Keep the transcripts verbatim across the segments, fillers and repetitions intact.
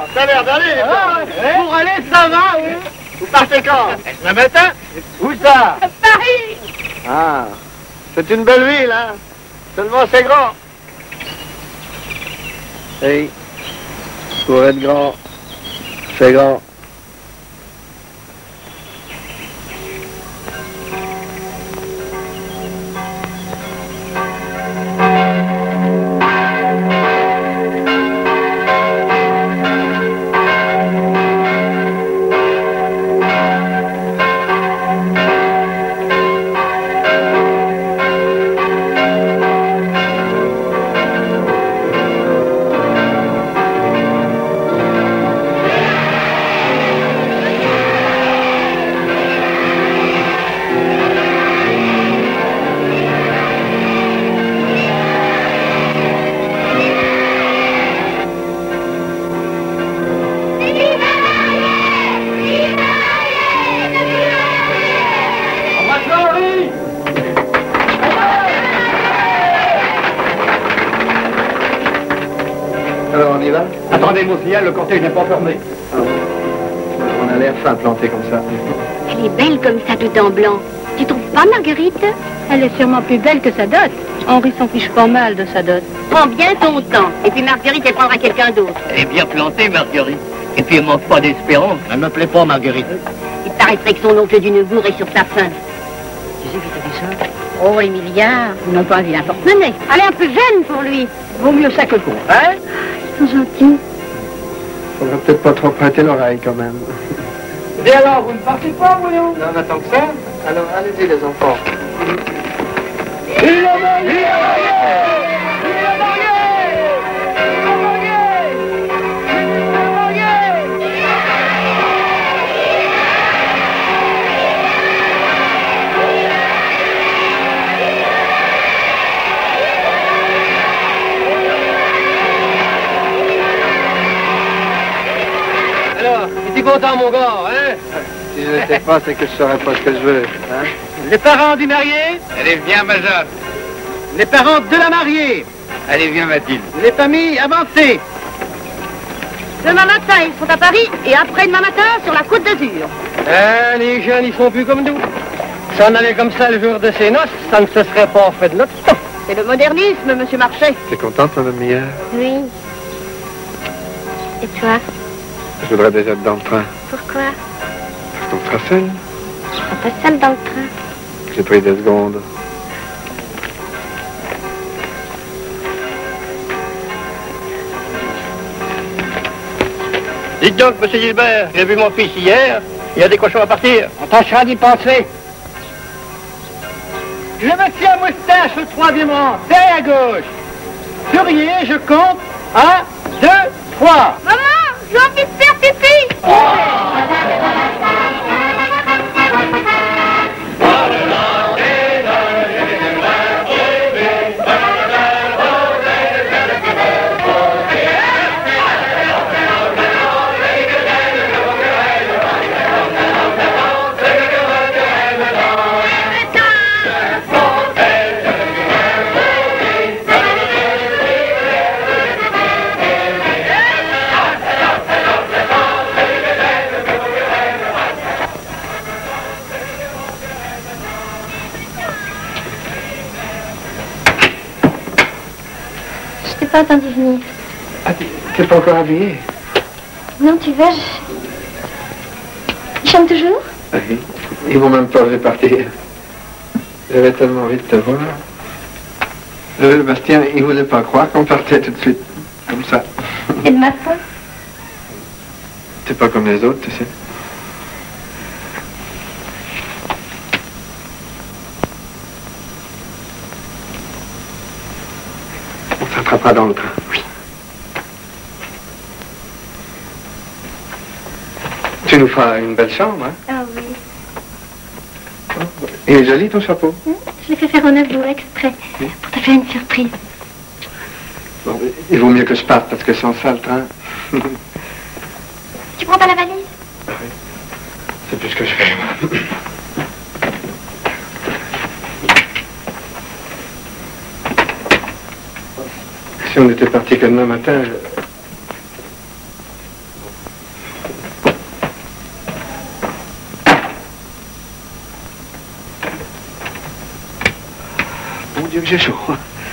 Ça a l'air d'aller. Ah, pour aller, ça va, oui. Vous partez quand? Le matin. Où ça? Paris. Ah, c'est une belle ville, hein. Seulement c'est grand. Oui, pour être grand, c'est grand. Alors on y va? Attendez, mon signal, le cortège n'est pas fermé. Ah. On a l'air fin planté comme ça. Elle est belle comme ça, tout en blanc. Tu trouves pas, Marguerite? Elle est sûrement plus belle que sa dot. Henri s'en fiche pas mal de sa dot. Prends bien ton temps. Et puis Marguerite, elle prendra quelqu'un d'autre. Elle est bien plantée, Marguerite. Et puis elle manque pas d'espérance. Elle me plaît pas, Marguerite. Il paraîtrait que son oncle du Neubourg est sur sa faim. Tu sais qui t'a dit ça? Oh, les milliards, ils n'ont pas un vilain porte-monnaie. Elle est un peu jeune pour lui. Vaut mieux ça que le con, hein? Ils sont gentils. Faudra peut-être pas trop prêter l'oreille quand même. Et alors, vous ne partez pas, voyons? Non, on attend que ça. Alors allez-y les enfants. Il a marié! Il a marié! Il a marié! Alors, es-tu content, mon gars, hein? Si je n'étais pas, c'est que je saurais pas ce que je veux. Hein? Les parents du marié, Allez, viens, ma Jeanne. les parents de la mariée, Allez, viens, Mathilde. les familles avancées. Demain matin, ils sont à Paris et après-demain matin sur la Côte d'Azur. Hein, les jeunes, ils sont plus comme nous. Si on allait comme ça le jour de ses noces, ça ne se serait pas fait de notre temps. C'est le modernisme, monsieur Marchais. T'es contente, madame Millard? Oui. Et toi, Je voudrais déjà être dans le train. pourquoi? On sera seul. On passe seul dans le train. J'ai pris deux secondes. Dites donc, monsieur Gilbert, j'ai vu mon fils hier, il y a des cochons à partir. On tâchera d'y penser. Je me tiens à moustache au troisième rang, derrière à gauche. Souriez, je compte. Un, deux, trois. Maman, j'ai envie de faire pipi. Je t'ai pas entendu venir. Ah, t'es pas encore habillée? Non, tu vois, je... Il chante toujours? Oui. Ils vont même pas oser partir. J'avais tellement envie de te voir. Euh, Bastien, il voulait pas croire qu'on partait tout de suite. Comme ça. C'est de ma faute. T'es pas comme les autres, tu sais. On s'attrapera dans le train. Oui. Tu nous feras une belle chambre, hein? Ah oui. Il est joli ton chapeau. Je l'ai fait faire au Neubourg exprès, pour te faire une surprise. Bon, il vaut mieux que je parte parce que sans ça, le train... Tu prends pas la valise? Ah oui. C'est plus ce que je fais. Si on était parti que demain matin, je... Dieu que j'ai chaud.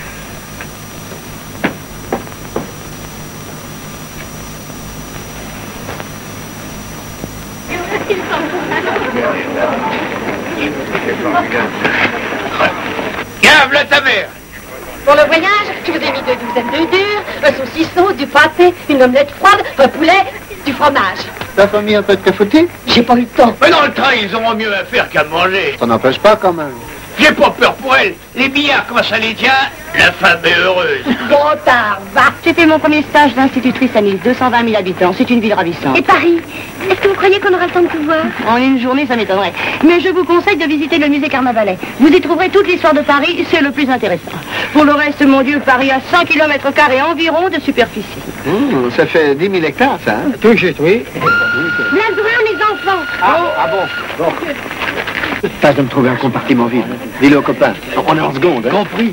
Tiens, v'là ta mère. Pour le voyage, je vous ai mis deux douzaines d'œufs durs, un saucisson, du pâté, une omelette froide, un poulet, du fromage. Ta famille un peu de cafoutis? J'ai pas eu le temps. Mais dans le train, ils auront mieux à faire qu'à manger. Ça n'empêche pas quand même. J'ai pas peur pour elle. Les billards, comment ça les tient? La femme est heureuse. Bon tard, va. J'ai fait mon premier stage d'institutrice à Nice, deux cent vingt mille habitants. C'est une ville ravissante. Et Paris? Est-ce que vous croyez qu'on aura le temps de tout voir? En une journée, ça m'étonnerait. Mais je vous conseille de visiter le musée Carnavalet. Vous y trouverez toute l'histoire de Paris, c'est le plus intéressant. Pour le reste, mon Dieu, Paris a cent kilomètres carrés environ de superficie. Mmh, ça fait dix mille hectares, ça, hein? Tout juste, oui. L'Azouin, les enfants! Ah, ah bon, bon. Tâche de me trouver un compartiment vide. Dis-le aux copains. On est en seconde, hein? Compris.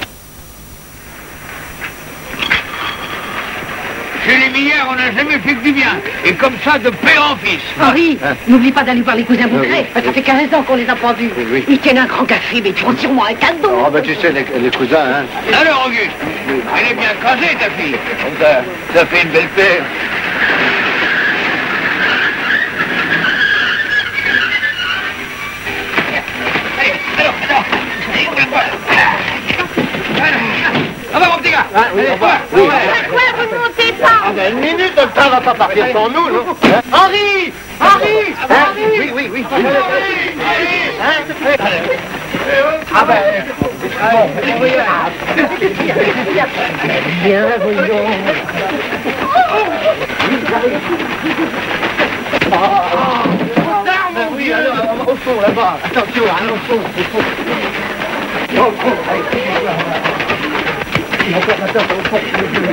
Chez les billards, on n'a jamais fait que du bien. Et comme ça, de père en fils. Henri, Hein? n'oublie pas d'aller voir les cousins Boucret. oui. Ça fait quinze ans qu'on les a pas vus. Oui, oui. Ils tiennent un grand café, mais ils font sûrement un cadeau. Oh, bah tu sais, les, les cousins, hein? Alors, Auguste, elle est bien casée, ta fille. Ça, ça fait une belle paire. Allez, alors, alors. Allez, ouvre-la-moi. Ah bah, mon petit gars. Ah, oui, Allez, au revoir. toi, Oui. ouais. Pourquoi vous montez pas? Ah ben, une minute, le train va pas partir sans nous, non? Henri! Henri! Hein? Oui, oui, oui. Ah ben, bon, Bien, voyons. ben oui, alors, au fond, là-bas. Attention, hein, au fond, au fond. Au fond, Encore, attends, au fond.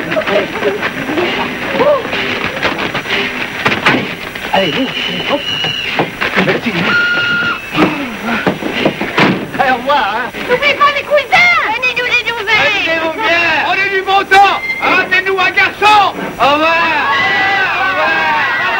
Allez, allez, hop. Merci. Allez, au revoir, hein. N'oubliez pas les cousins! Venez-nous les nouvelles! Allez-vous bien. On est du bon temps. Arrêtez-nous un garçon. Au revoir. Au revoir.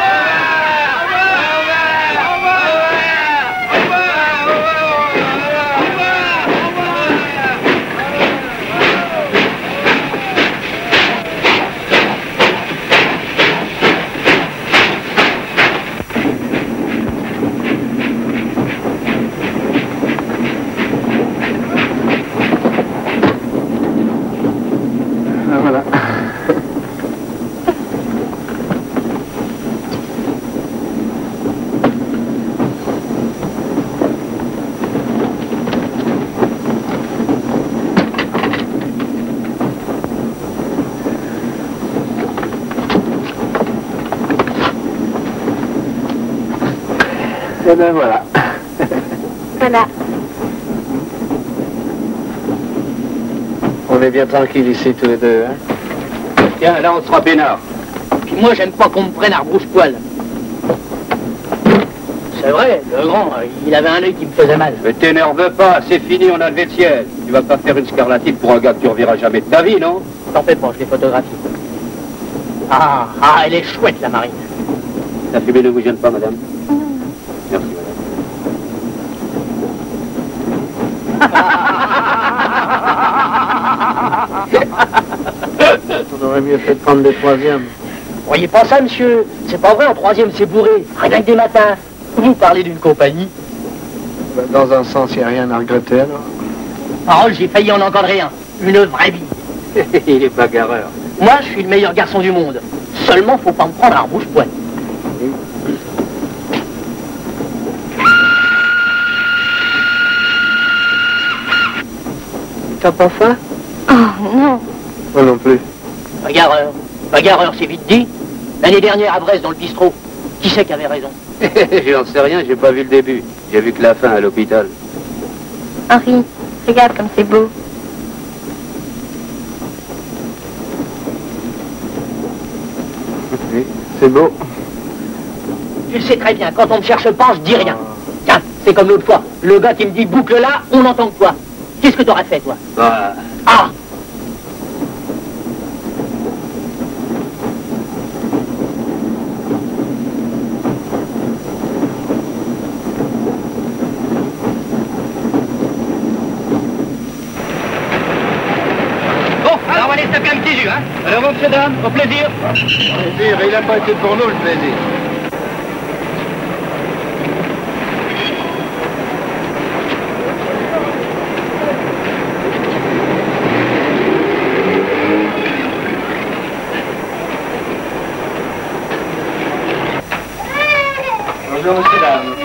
Ah, voilà. Et ben voilà. Voilà. On est bien tranquille ici tous les deux, hein? Tiens, là, on sera peinard. Puis moi, j'aime pas qu'on me prenne à rebrouche-poil. C'est vrai, le grand, il avait un œil qui me faisait mal. Mais t'énerve pas, c'est fini, on a levé le ciel. Tu vas pas faire une scarlatine pour un gars que tu reverras jamais de ta vie, non? T'en fais pas, je les photographie. Ah, ah, elle est chouette, la marine. La fumée ne vous gêne pas, madame? Merci, madame. On aurait mieux fait de prendre des troisièmes. Voyez pas ça, monsieur? C'est pas vrai, en troisième, c'est bourré. Rien que des matins. Vous parlez d'une compagnie. Ben, dans un sens, il n'y a rien à regretter, alors. Parole, j'ai failli en encadrer un. Une vraie vie. Il est bagarreur. Moi, je suis le meilleur garçon du monde. Seulement, faut pas me prendre à rebrouche-poil. T'as pas faim? Oh, non. Moi non plus. Bagarreur. Bagarreur, c'est vite dit. L'année dernière à Brest, dans le bistrot. Qui c'est qui avait raison? J'en sais rien, j'ai pas vu le début. J'ai vu que la fin à l'hôpital. Henri, regarde comme c'est beau. Oui, c'est beau. Tu le sais très bien, quand on me cherche pas, je dis rien. Tiens, c'est comme l'autre fois. Le gars qui me dit boucle là, on entend que toi. Qu'est-ce que t'aurais fait, toi? Bah, Ah! Alors, monsieur, dame, au plaisir. Plaisir, il n'a pas été pour nous le plaisir. Bonjour, monsieur, dame.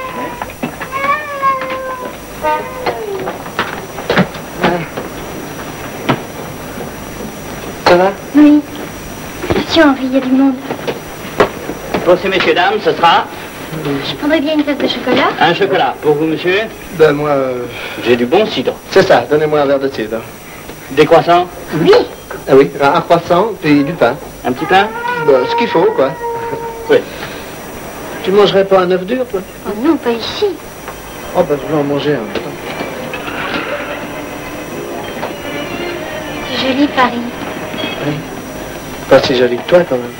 Ça va? Oui. Monsieur Henri, il y a du monde. Pour ces messieurs, dames, ce sera Je prendrais bien une tasse de chocolat. un chocolat. Pour vous, monsieur, Ben, moi... euh, j'ai du bon cidre. C'est ça, donnez-moi un verre de cidre. Des croissants? Oui. Ah oui, un croissant, puis du pain. Un petit pain? Ben, ce qu'il faut, quoi. Oui. Tu mangerais pas un œuf dur, toi? Oh non, pas ici. Oh, ben, je vais en manger un. C'est joli, Paris. Oui. Pas si joli que toi, quand même.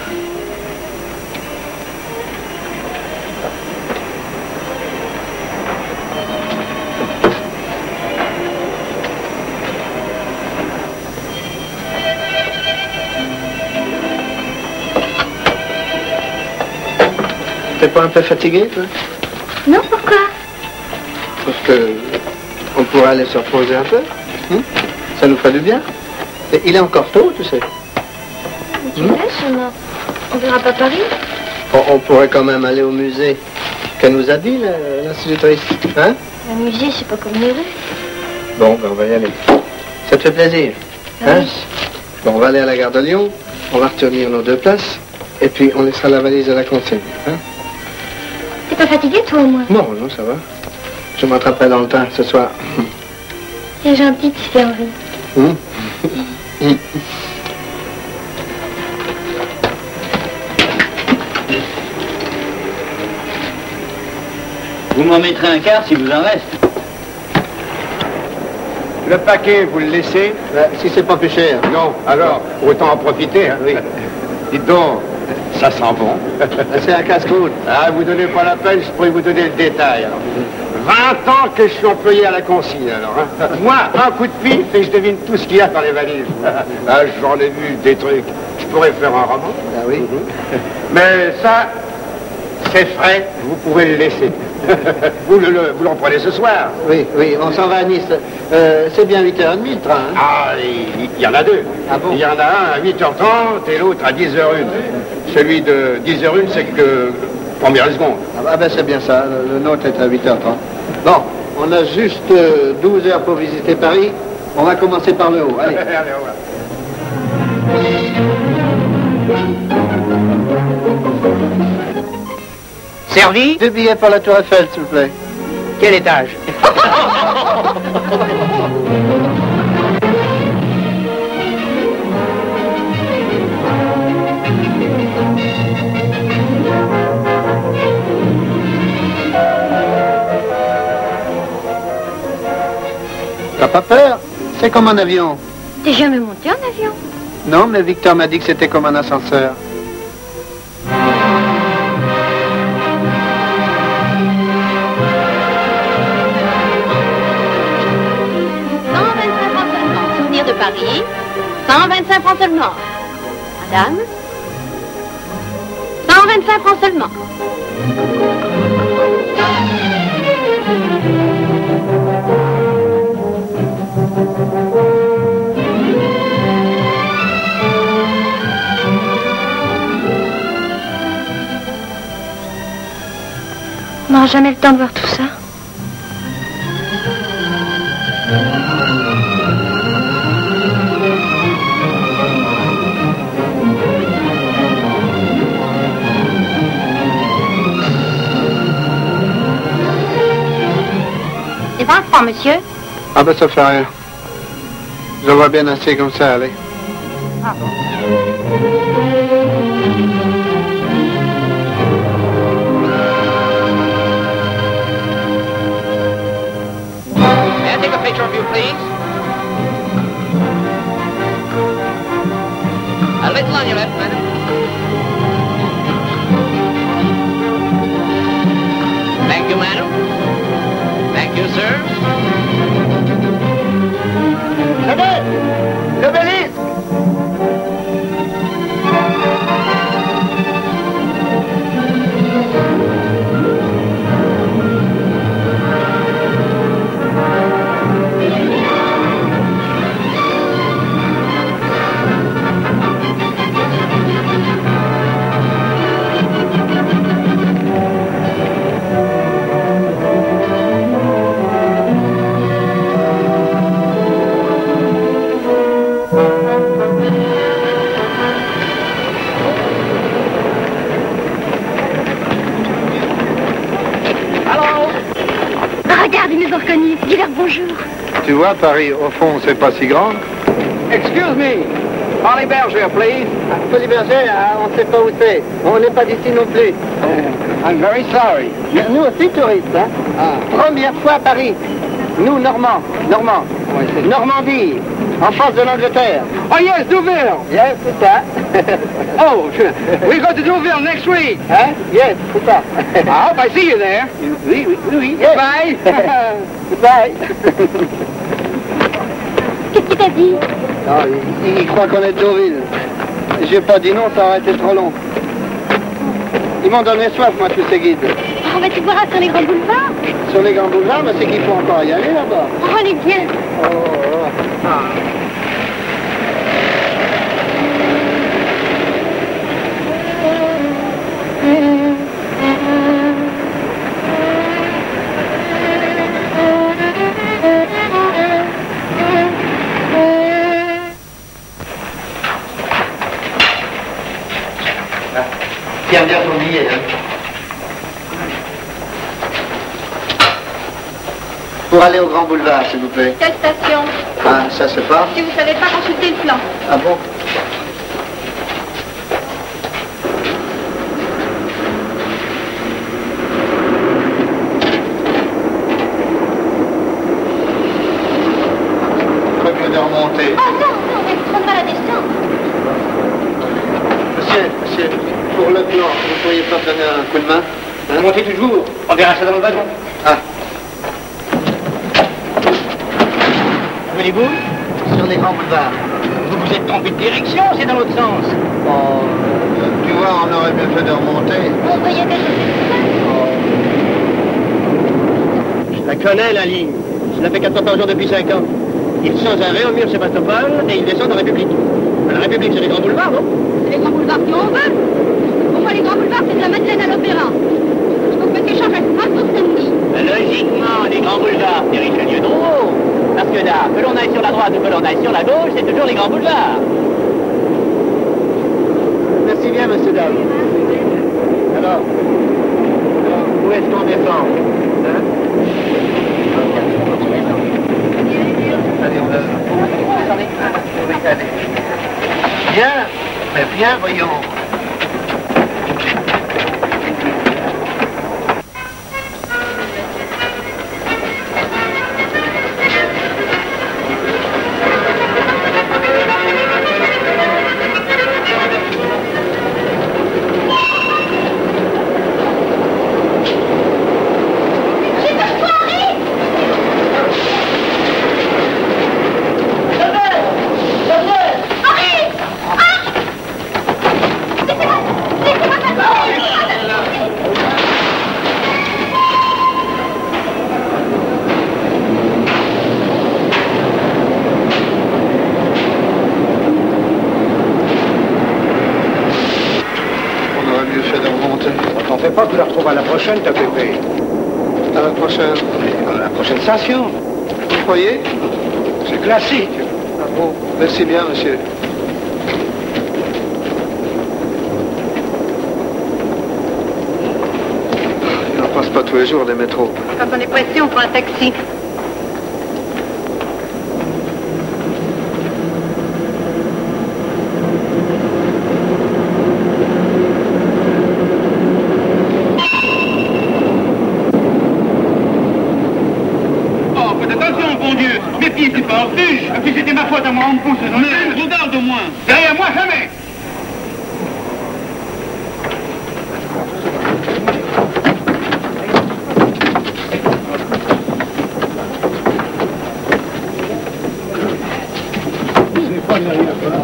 T'es pas un peu fatigué, toi? Non, pourquoi? Parce que on pourrait aller se reposer un peu. Hein? Ça nous ferait du bien. Et il est encore tôt, tu sais. Tu Hmm? laisses, on, a- on verra pas Paris. On, on pourrait quand même aller au musée qu'elle nous a dit, la- l'institutrice. Hein? Le musée, c'est pas comme les rues. Bon, ben on va y aller. Ça te fait plaisir? Ah Hein? oui. Bon, on va aller à la gare de Lyon, on va retenir nos deux places, et puis on laissera la valise à la consigne. Hein? T'es pas fatigué, toi, au moins? Non, non, ça va. Je m'attraperai dans le temps ce soir. C'est gentil, tu sais, Henri. Hum? Hum. Vous m'en mettrez un quart si vous en reste. Le paquet, vous le laissez? Ben, si c'est pas plus cher. Non, alors, autant en profiter. Hein. Oui. Dites donc, ça sent bon. Ben, c'est un casse-croûte. Ah, vous donnez pas la peine, je pourrais vous donner le détail. Alors. vingt ans que je suis employé à la consigne, alors. Hein. Moi, un coup de pif et je devine tout ce qu'il y a dans les valises. Ah, j'en ai vu des trucs. Je pourrais faire un roman. Ah oui? Mais ça, c'est frais, vous pouvez le laisser. vous le- le- vous l'en prenez ce soir. Oui, oui, on s'en va à Nice. Euh, c'est bien huit heures trente le train. Hein? Ah, il il y en a deux. Ah bon? Il y en a un à huit heures trente et l'autre à dix heures une. Celui de dix heures une, c'est que première seconde. Ah, bah, ben, c'est bien ça, le, le nôtre est à huit heures trente. Bon, on a juste euh, douze heures pour visiter Paris. On va commencer par le haut. Allez. Allez, au revoir. Servi? Deux billets pour la Tour Eiffel, s'il vous plaît. Quel étage? T'as pas peur? C'est comme un avion. T'es jamais monté en avion? Non, mais Victor m'a dit que c'était comme un ascenseur. cent vingt-cinq francs seulement. Souvenir de Paris. cent vingt-cinq francs seulement. Madame. cent vingt-cinq francs seulement. On n'aura jamais le temps de voir tout ça. C'est vingt francs, monsieur. Ah ben ça fait rien. Je vois bien assez comme ça, allez. Ah bon? May I take a picture of you, please? A little on your left, madam. Thank you, madam. Thank you, sir. Levez! L'obélisque! dis leur bonjour. Tu vois, Paris, au fond, c'est pas si grand. Excuse me. Holly Berger, please. Holly Berger, on ne sait pas où c'est. On n'est pas d'ici non plus. I'm very sorry. Nous aussi touristes, hein. Ah. Première fois à Paris. Nous, Normands. Normands. Ouais, Normandie. En face de l'Angleterre. Oh yes, Deauville. Yes, c'est ça. Oh, we go to Deauville next week. Hein? Yes, c'est ça. I hope I see you there. Oui, oui, oui. Yes. Bye. Bye. Qu'est-ce qu'il t'a dit? Non, il, il croit qu'on est de Deauville. J'ai pas dit non, ça aurait été trop long. Ils m'ont donné soif, moi, tous ces guides. Oh, mais tu verras sur les grands boulevards. Sur les grands boulevards, mais c'est qu'il faut encore y aller là-bas. Oh, on est bien. Oh, oh. Ah. Tiens bien ton billet, hein. Pour aller au Grand Boulevard, s'il vous plaît. Quelle station? Ah, ça c'est pas. Si vous ne savez pas consulter le plan. Ah bon? Très mieux de remonter. Oh non, non, mais tu prends pas la descente. Monsieur, monsieur, pour le plan, vous pourriez pas me donner un coup de main, hein? Montez toujours. On verra ça dans le wagon. Ah, Venez-vous? sur les Grands Boulevards. Vous vous êtes trompé de direction, c'est dans l'autre sens. Oh, tu vois, on aurait bien fait de remonter. On va y aller. Je la connais, la ligne. Je la fais quatre fois par jour depuis cinq ans. Ils sont arrêts au mur Sébastopol et ils descendent en République. La République, c'est les grands boulevards, non? C'est les grands boulevards qui on veut. Pour moi, les grands boulevards, c'est de la Madeleine à l'Opéra. Il faut que tu changes à Strasbourg samedi. Logiquement, les grands boulevards, c'est Richelieu Drouot. Parce que là, que l'on aille sur la droite ou que l'on aille sur la gauche, c'est toujours les grands boulevards. Merci bien, monsieur Dame. Alors, alors où est-ce qu'on descend? Hein? Allez, on a... Oui, allez. Bien, mais bien, voyons. Pas que tu la retrouves à la prochaine, ta pépé. À la prochaine. À la prochaine station. Vous croyez? C'est classique. Ah bon, merci bien, monsieur. Il n'en passe pas tous les jours, des métros. Quand on est pressé, on prend un taxi. Si c'était ma faute à moi, on me pousse. Mais regarde au moins. Derrière moi, jamais. C'est pas derrière toi.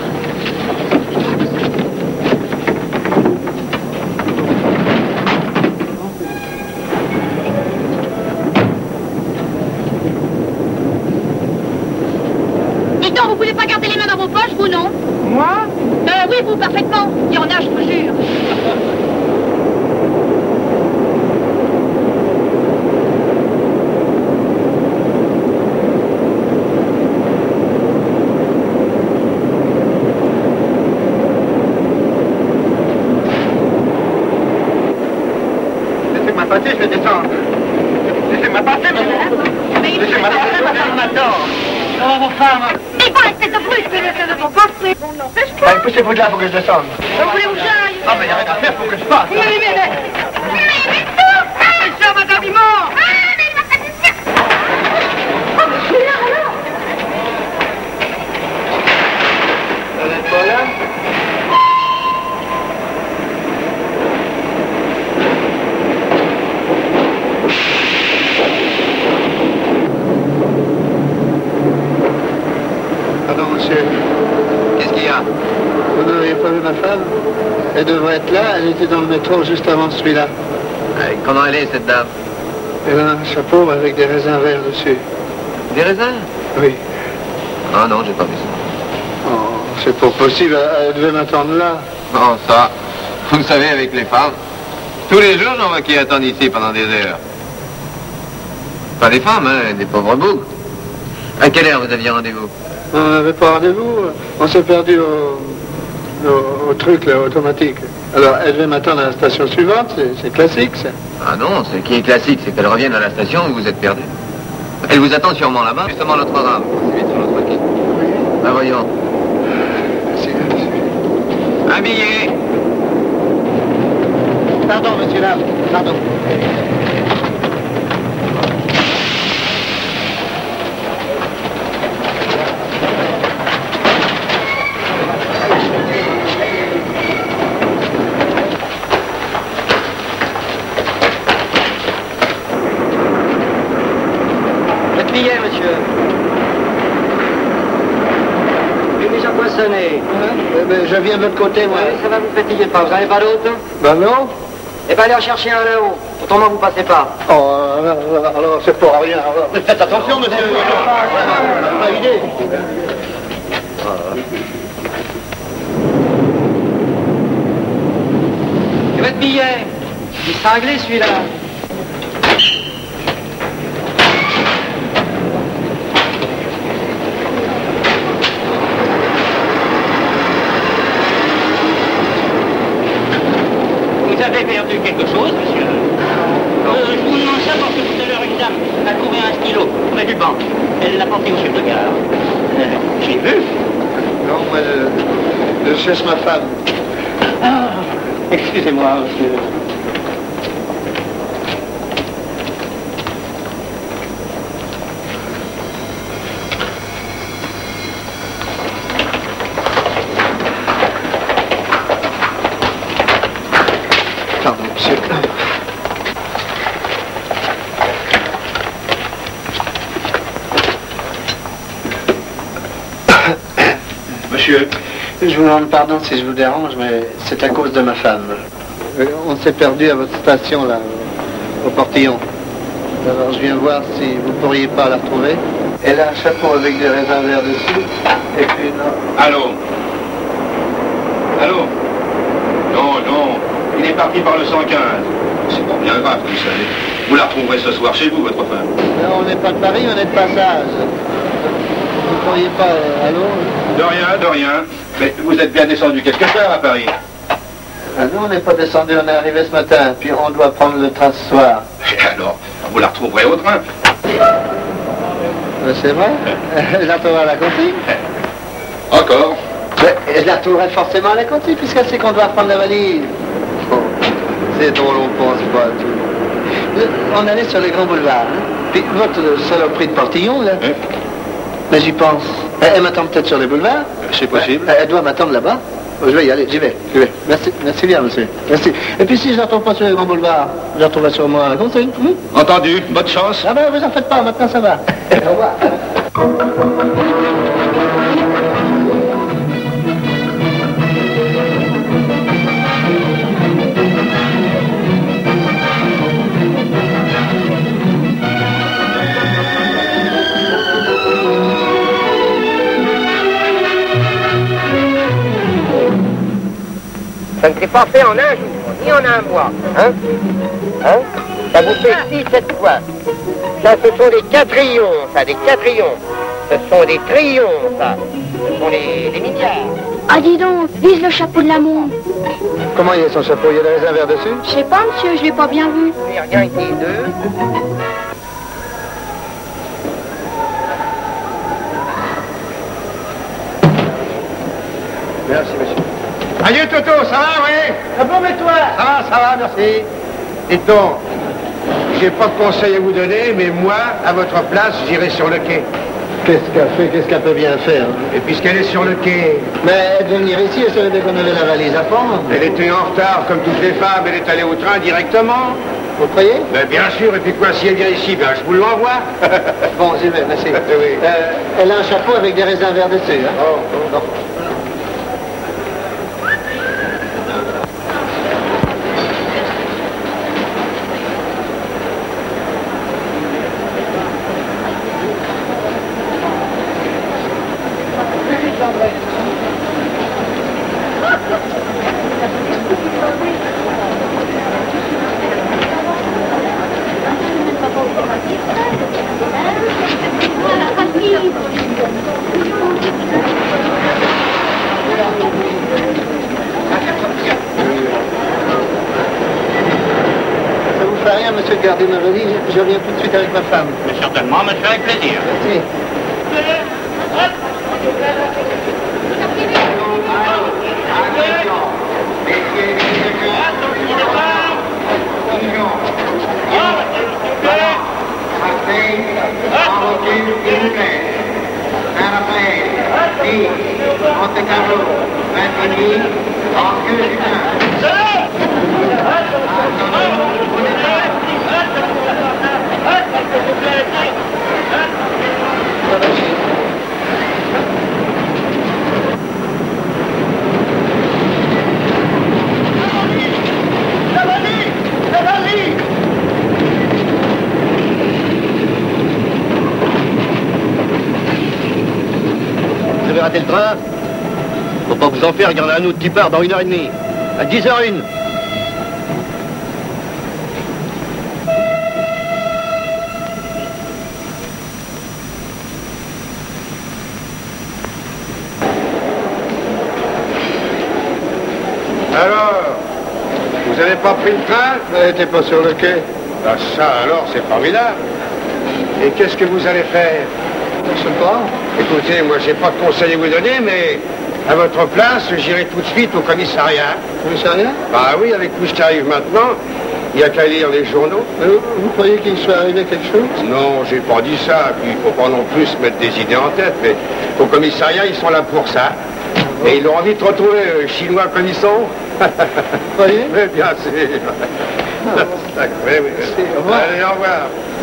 Vous voulez pas garder les mains dans vos poches, vous, non? Moi? Euh, oui, vous, parfaitement. Il y en a, je vous jure. Laissez-moi passer, je vais descendre. Laissez-moi passer, mais... Laissez-moi maintenant. Oh, vos femmes. Mais pas espèce de brusque, ne vont pas faire. On n'empêche pas. Allez, poussez-vous de là pour que je descende. Vous voulez où j'aille? Ah, mais il n'y a rien à faire pour que je passe. Mais, mais, mais, mais, mais tout ça, ça, madame Dimon. Ah, mais il va pas te dire. Oh, mais je suis là, alors. Vous n'êtes pas là? Pardon, monsieur. Qu'est-ce qu'il y a? Vous n'auriez pas vu ma femme? Elle devrait être là, elle était dans le métro juste avant celui-là. Euh, Comment elle est, cette dame? Elle a un chapeau avec des raisins verts dessus. Des raisins? Oui. Ah non, j'ai pas vu ça. Oh, c'est pas possible, elle elle devait m'attendre là. Bon, ça, vous le savez, avec les femmes, tous les jours, j'en vois qui attendent ici pendant des heures. Pas des femmes, hein, des pauvres boucs. À quelle heure vous aviez rendez-vous? On n'avait pas rendez-vous, on s'est perdu au, au, au truc là, automatique. Alors, elle devait m'attendre à la station suivante, c'est- c'est classique ça. Ah non, ce qui est classique, c'est qu'elle revienne à la station où vous êtes perdu. Elle vous attend sûrement là-bas, justement l'autre rame, c'est sur l'autre quai. Ben voyons. Merci, merci. Un billet. Pardon, monsieur là. Pardon. Votre billet, monsieur. Il est déjà poissonné. Eh ben, je viens de l'autre côté, moi. Oui, ça va vous fatiguer pas. Vous n'avez pas d'autre? Ben non. Eh ben, allez en chercher un là-haut. Autrement, vous passez pas. Oh, alors, alors, alors, c'est pour rien. Alors. Mais faites attention, monsieur. Pas idée. Et votre billet? Il est cinglé, celui-là. Vous avez perdu quelque chose, monsieur? Euh, je vous demande ça parce que tout à l'heure, une dame a trouvé un stylo près du banc. Elle l'a porté au chef de gare. Euh, J'ai vu. Non, moi, je, je cherche ma femme. Ah, excusez-moi, monsieur. Pardon, monsieur. Monsieur. Je vous demande pardon si je vous dérange, mais c'est à cause de ma femme. Euh, On s'est perdu à votre station, là, au- au portillon. Alors, je viens voir si vous pourriez pas la retrouver. Elle a un chapeau avec des raisins verts dessus, et puis non. Allô? Allô? Non, non, il est parti par le cent quinze. C'est pas bien grave, vous savez. Vous la retrouverez ce soir chez vous, votre femme. Non, on n'est pas de Paris, on est de passage. Vous pourriez pas... euh, allô? De rien, de rien. Mais vous êtes bien descendu quelque part à Paris. Ah, nous, on n'est pas descendu, on est arrivé ce matin, puis on doit prendre le train ce soir. Et alors, vous la retrouverez au train. Euh, C'est vrai? Je la trouverai à la cantine. Encore? Mais je la trouverai forcément à la cantine, puisqu'elle sait qu'on doit prendre la valise. Oh, c'est drôle, on pense pas à tout. Euh, On allait sur le grand boulevard, hein? Puis votre saloperie de portillon, là. Hein? Mais j'y pense. Elle, elle m'attend peut-être sur les boulevards. C'est possible. Elle, elle doit m'attendre là-bas. Oh, je vais y aller, j'y vais, j'y vais. Merci, merci bien, monsieur. Merci. Et puis si je la retrouve pas sur le grand boulevard, je la retrouverai sûrement à la cantine. Hum? Entendu, bonne chance. Ah ben, vous en faites pas, maintenant ça va. Au revoir. Ça ne s'est pas fait en un jour, ni en un mois. Hein? Hein? Ça vous fait six, sept fois. Ça, ce sont des quatrions, ça, des quatrions. Ce sont des trions, ça. Ce sont des, des milliards. Ah, dis donc, vise le chapeau de la montre. Comment il est son chapeau? Il y a des raisins verts dessus? Je sais pas, monsieur, je l'ai pas bien vu. Il n'y a rien qui est deux. Merci, monsieur. Adieu, Toto, ça va, oui? Ah bon, mais toi? Ça va, ça va, merci. Dites donc, j'ai pas de conseils à vous donner, mais moi, à votre place, j'irai sur le quai. Qu'est-ce qu'elle fait? Qu'est-ce qu'elle peut bien faire? Et puisqu'elle est sur le quai... Mais elle devait venir ici, elle savait bien qu'on avait la valise à prendre. Elle était en retard, comme toutes les femmes, elle est allée au train directement. Vous croyez? Ben, bien sûr, et puis quoi, si elle vient ici, ben, je vous l'envoie. Bon, j'y vais, merci. Oui. Euh, elle a un chapeau avec des raisins verts dessus, hein? Oh, oh, oh. Monsieur le gardien m'a dit, je reviens tout de suite avec ma femme. Mais certainement, monsieur, avec plaisir. Merci. Monte Carlo, Vingt-Denis, Orgue, Vous avez raté le train? Faut pas vous en faire, il y en a un autre qui part dans une heure et demie. À dix heures une. Alors, vous avez pas pris le train? Elle n'était pas sur le quai. Ah, ça alors, c'est formidable. Et qu'est-ce que vous allez faire? Je sais pas. Écoutez, moi j'ai pas de conseils à vous donner, mais à votre place, j'irai tout de suite au commissariat. Commissariat? Bah oui, avec tout ce qui arrive maintenant, il n'y a qu'à lire les journaux. Euh, vous croyez qu'il soit arrivé quelque chose? Non, j'ai pas dit ça, puis il faut pas non plus se mettre des idées en tête, mais au commissariat, ils sont là pour ça. Et ils ont envie de retrouver euh, Chinois comme ils sont. Vous croyez? Mais bien sûr. Ah, oui, oui. Au revoir. Allez, au revoir.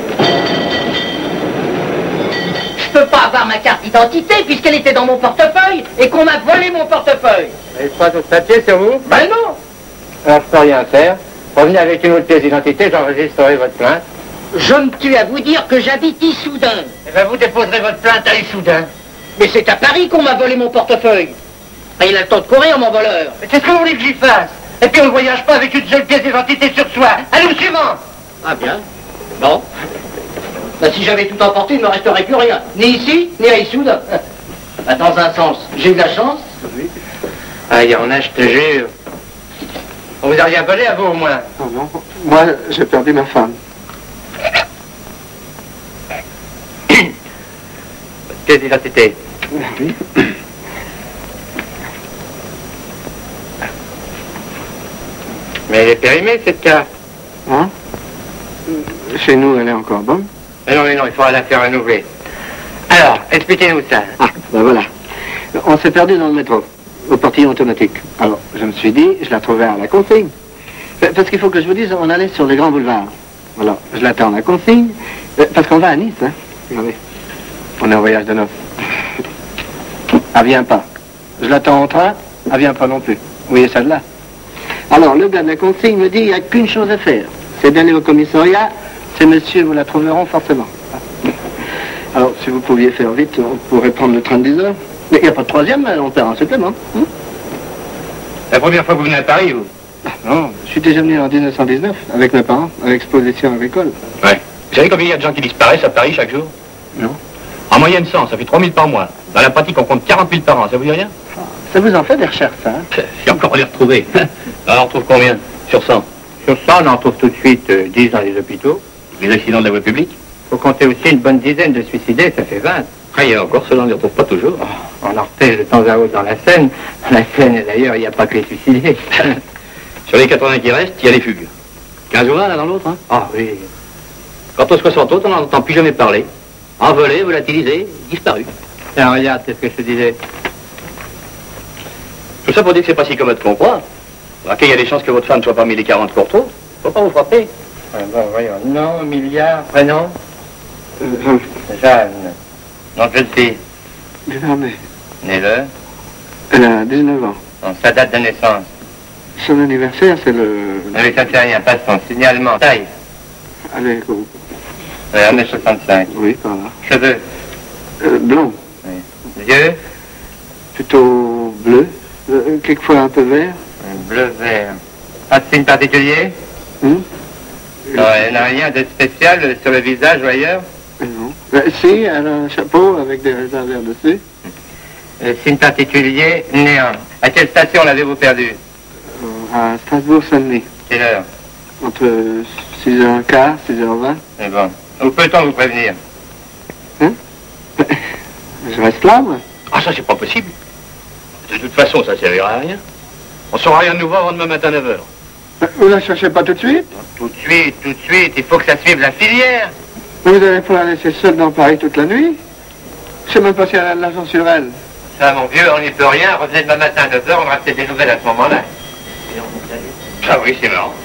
Je peux pas avoir ma carte d'identité puisqu'elle était dans mon portefeuille et qu'on m'a volé mon portefeuille. Vous n'avez pas d'autres papiers sur vous? Ben non. Alors je peux rien faire. Revenez avec une autre pièce d'identité, j'enregistrerai votre plainte. Je me tue à vous dire que j'habite Issoudun. Eh bien vous déposerez votre plainte à Issoudun. Mais c'est à Paris qu'on m'a volé mon portefeuille. Et il a le temps de courir, mon voleur. Mais c'est ce qu'on voulait que j'y fasse. Et puis on ne voyage pas avec une seule pièce d'identité sur soi. Allez, au suivant. Ah bien. Bon. Ben, si j'avais tout emporté, il ne me resterait plus rien. Ni ici, ni à Issoudun. Ben, dans un sens, j'ai eu de la chance. Oui. Ah, il y en a, je te jure. On vous a rien volé à vous, au moins? Non, non. Moi, j'ai perdu ma femme. Votre pièce d'identité? Oui. Mais elle est périmée, cette carte. Hein? Chez nous, elle est encore bonne. Mais non, mais non, il faudra la faire renouveler. Alors, expliquez-nous ça. Ah, ben voilà. On s'est perdu dans le métro, au portillon automatique. Alors, je me suis dit, je la trouvais à la consigne. Parce qu'il faut que je vous dise, on allait sur les grands boulevards. Alors, je l'attends à la consigne, parce qu'on va à Nice, hein. Regardez. On est en voyage de noces. Elle vient pas. Je l'attends en train, elle vient pas non plus. Vous voyez ça de là? Alors, le gars de la consigne me dit, il n'y a qu'une chose à faire. C'est d'aller au commissariat, ces messieurs vous la trouveront forcément. Alors, si vous pouviez faire vite, on pourrait prendre le train de dix heures. Mais il n'y a pas de troisième, on perd un supplément. Hein? La première fois que vous venez à Paris, vous? Non, je suis déjà venu en mille neuf cent dix-neuf, avec mes parents, à l'exposition agricole. Ouais. Vous savez combien il y a de gens qui disparaissent à Paris chaque jour? Non. En moyenne cent, ça fait trois mille par mois. Dans la pratique, on compte quarante mille par an, ça vous dit rien? Ça vous en fait des recherches, ça, hein? Si encore on les retrouver. Alors, on trouve combien? Sur cent? Sur cent, on en trouve tout de suite euh, dix dans les hôpitaux. Les accidents de la voie publique? Faut compter aussi une bonne dizaine de suicidés, ça fait vingt. Ah, il y a encore cela, on ne les retrouve pas toujours. Oh, On en refait de temps à autre dans la Seine. Dans la Seine, d'ailleurs, il n'y a pas que les suicidés. Sur les quatre-vingts qui restent, il y a les fugues. quinze ou vingt l'un dans l'autre, hein? Ah oui. Quant aux soixante autres, on n'en entend plus jamais parler. Envolés, volatilisés, disparus. Tiens, regarde, c'est ce que je te disais. Tout ça pour dire que c'est pas si commode qu'on croit. Il y a des chances que votre femme soit parmi les quarante courteaux. Faut pas vous frapper. Ah, bon, voyons. Non, milliard, prénom Euh, Jeanne. Jeanne. Donc, je le sais. Désormais. Né le Elle a dix-neuf ans. Dans sa date de naissance. Son anniversaire, c'est le... Non, mais ça ne fait rien, pas son signalement. Taille. Allez, go. un mètre soixante-cinq. Oui, par là. Cheveux. Euh, blond. Oui. Yeux. Plutôt bleu. Euh, quelquefois un peu vert. Bleu vert. Pas de signe particulier? Hum? Non, elle n'a rien de spécial sur le visage ou ailleurs? Non. Euh, si, elle a un chapeau avec des raisins verts dessus. Euh, signe particulier, néant. À quelle station l'avez-vous perdu? Euh, à Strasbourg-Saint-Denis. Quelle heure? Entre six heures quinze, six heures vingt. C'est bon. Où peut-on vous prévenir? Hein? Je reste là, moi. Ah, ça, c'est pas possible. De toute façon, ça servira à rien. On saura rien de nouveau avant demain matin à neuf heures. Vous la cherchez pas tout de suite? Tout de suite, tout de suite. Il faut que ça suive la filière. Mais vous allez pas la laisser seule dans Paris toute la nuit? Je sais même pas si elle a de l'argent sur elle. Ça, mon vieux, on n'y peut rien. Revenez demain matin à neuf heures, on aura peut-être des nouvelles à ce moment-là. Ah oui, c'est marrant.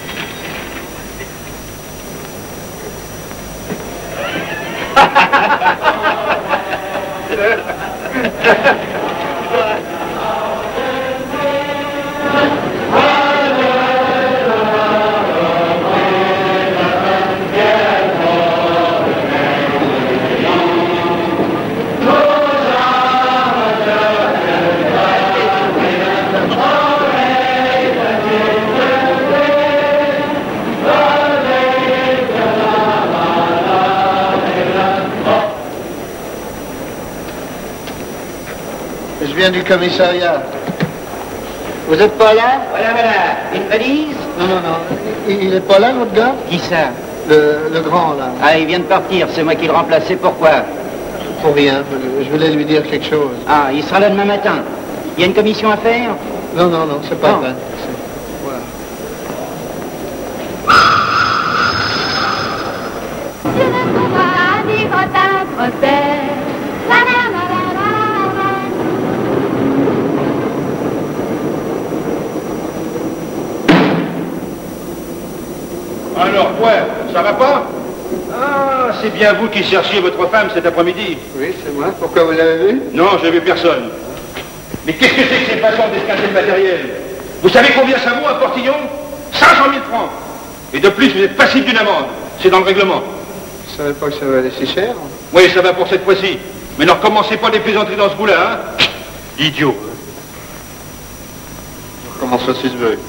Je viens du commissariat. Vous êtes pas là? Voilà, voilà. Une valise? Non, non, non. Il, il est pas là, votre gars? Qui ça? Le, le grand, là. Ah, il vient de partir. C'est moi qui le remplaçais. Pourquoi? Pour rien. Je voulais lui dire quelque chose. Ah, il sera là demain matin. Il y a une commission à faire? Non, non, non, c'est pas Non. vrai. C'est- Voilà. Je ne trouve pas vivre d'un procès. La la la la la la. Alors quoi? Ça va pas? Ah, c'est bien vous qui cherchiez votre femme cet après-midi. Oui, c'est moi. Pourquoi vous l'avez vu? Non, j'ai vu personne. Mais qu'est-ce que c'est que ces façons d'esquinter le matériel? Vous savez combien ça vaut un portillon? cinq cent mille francs. Et de plus, vous êtes passible d'une amende. C'est dans le règlement. Je savais pas que ça valait si cher. Oui, ça va pour cette fois-ci. Mais ne recommencez pas des plaisanteries dans ce goût-là, hein? Idiot. On recommence si je veux.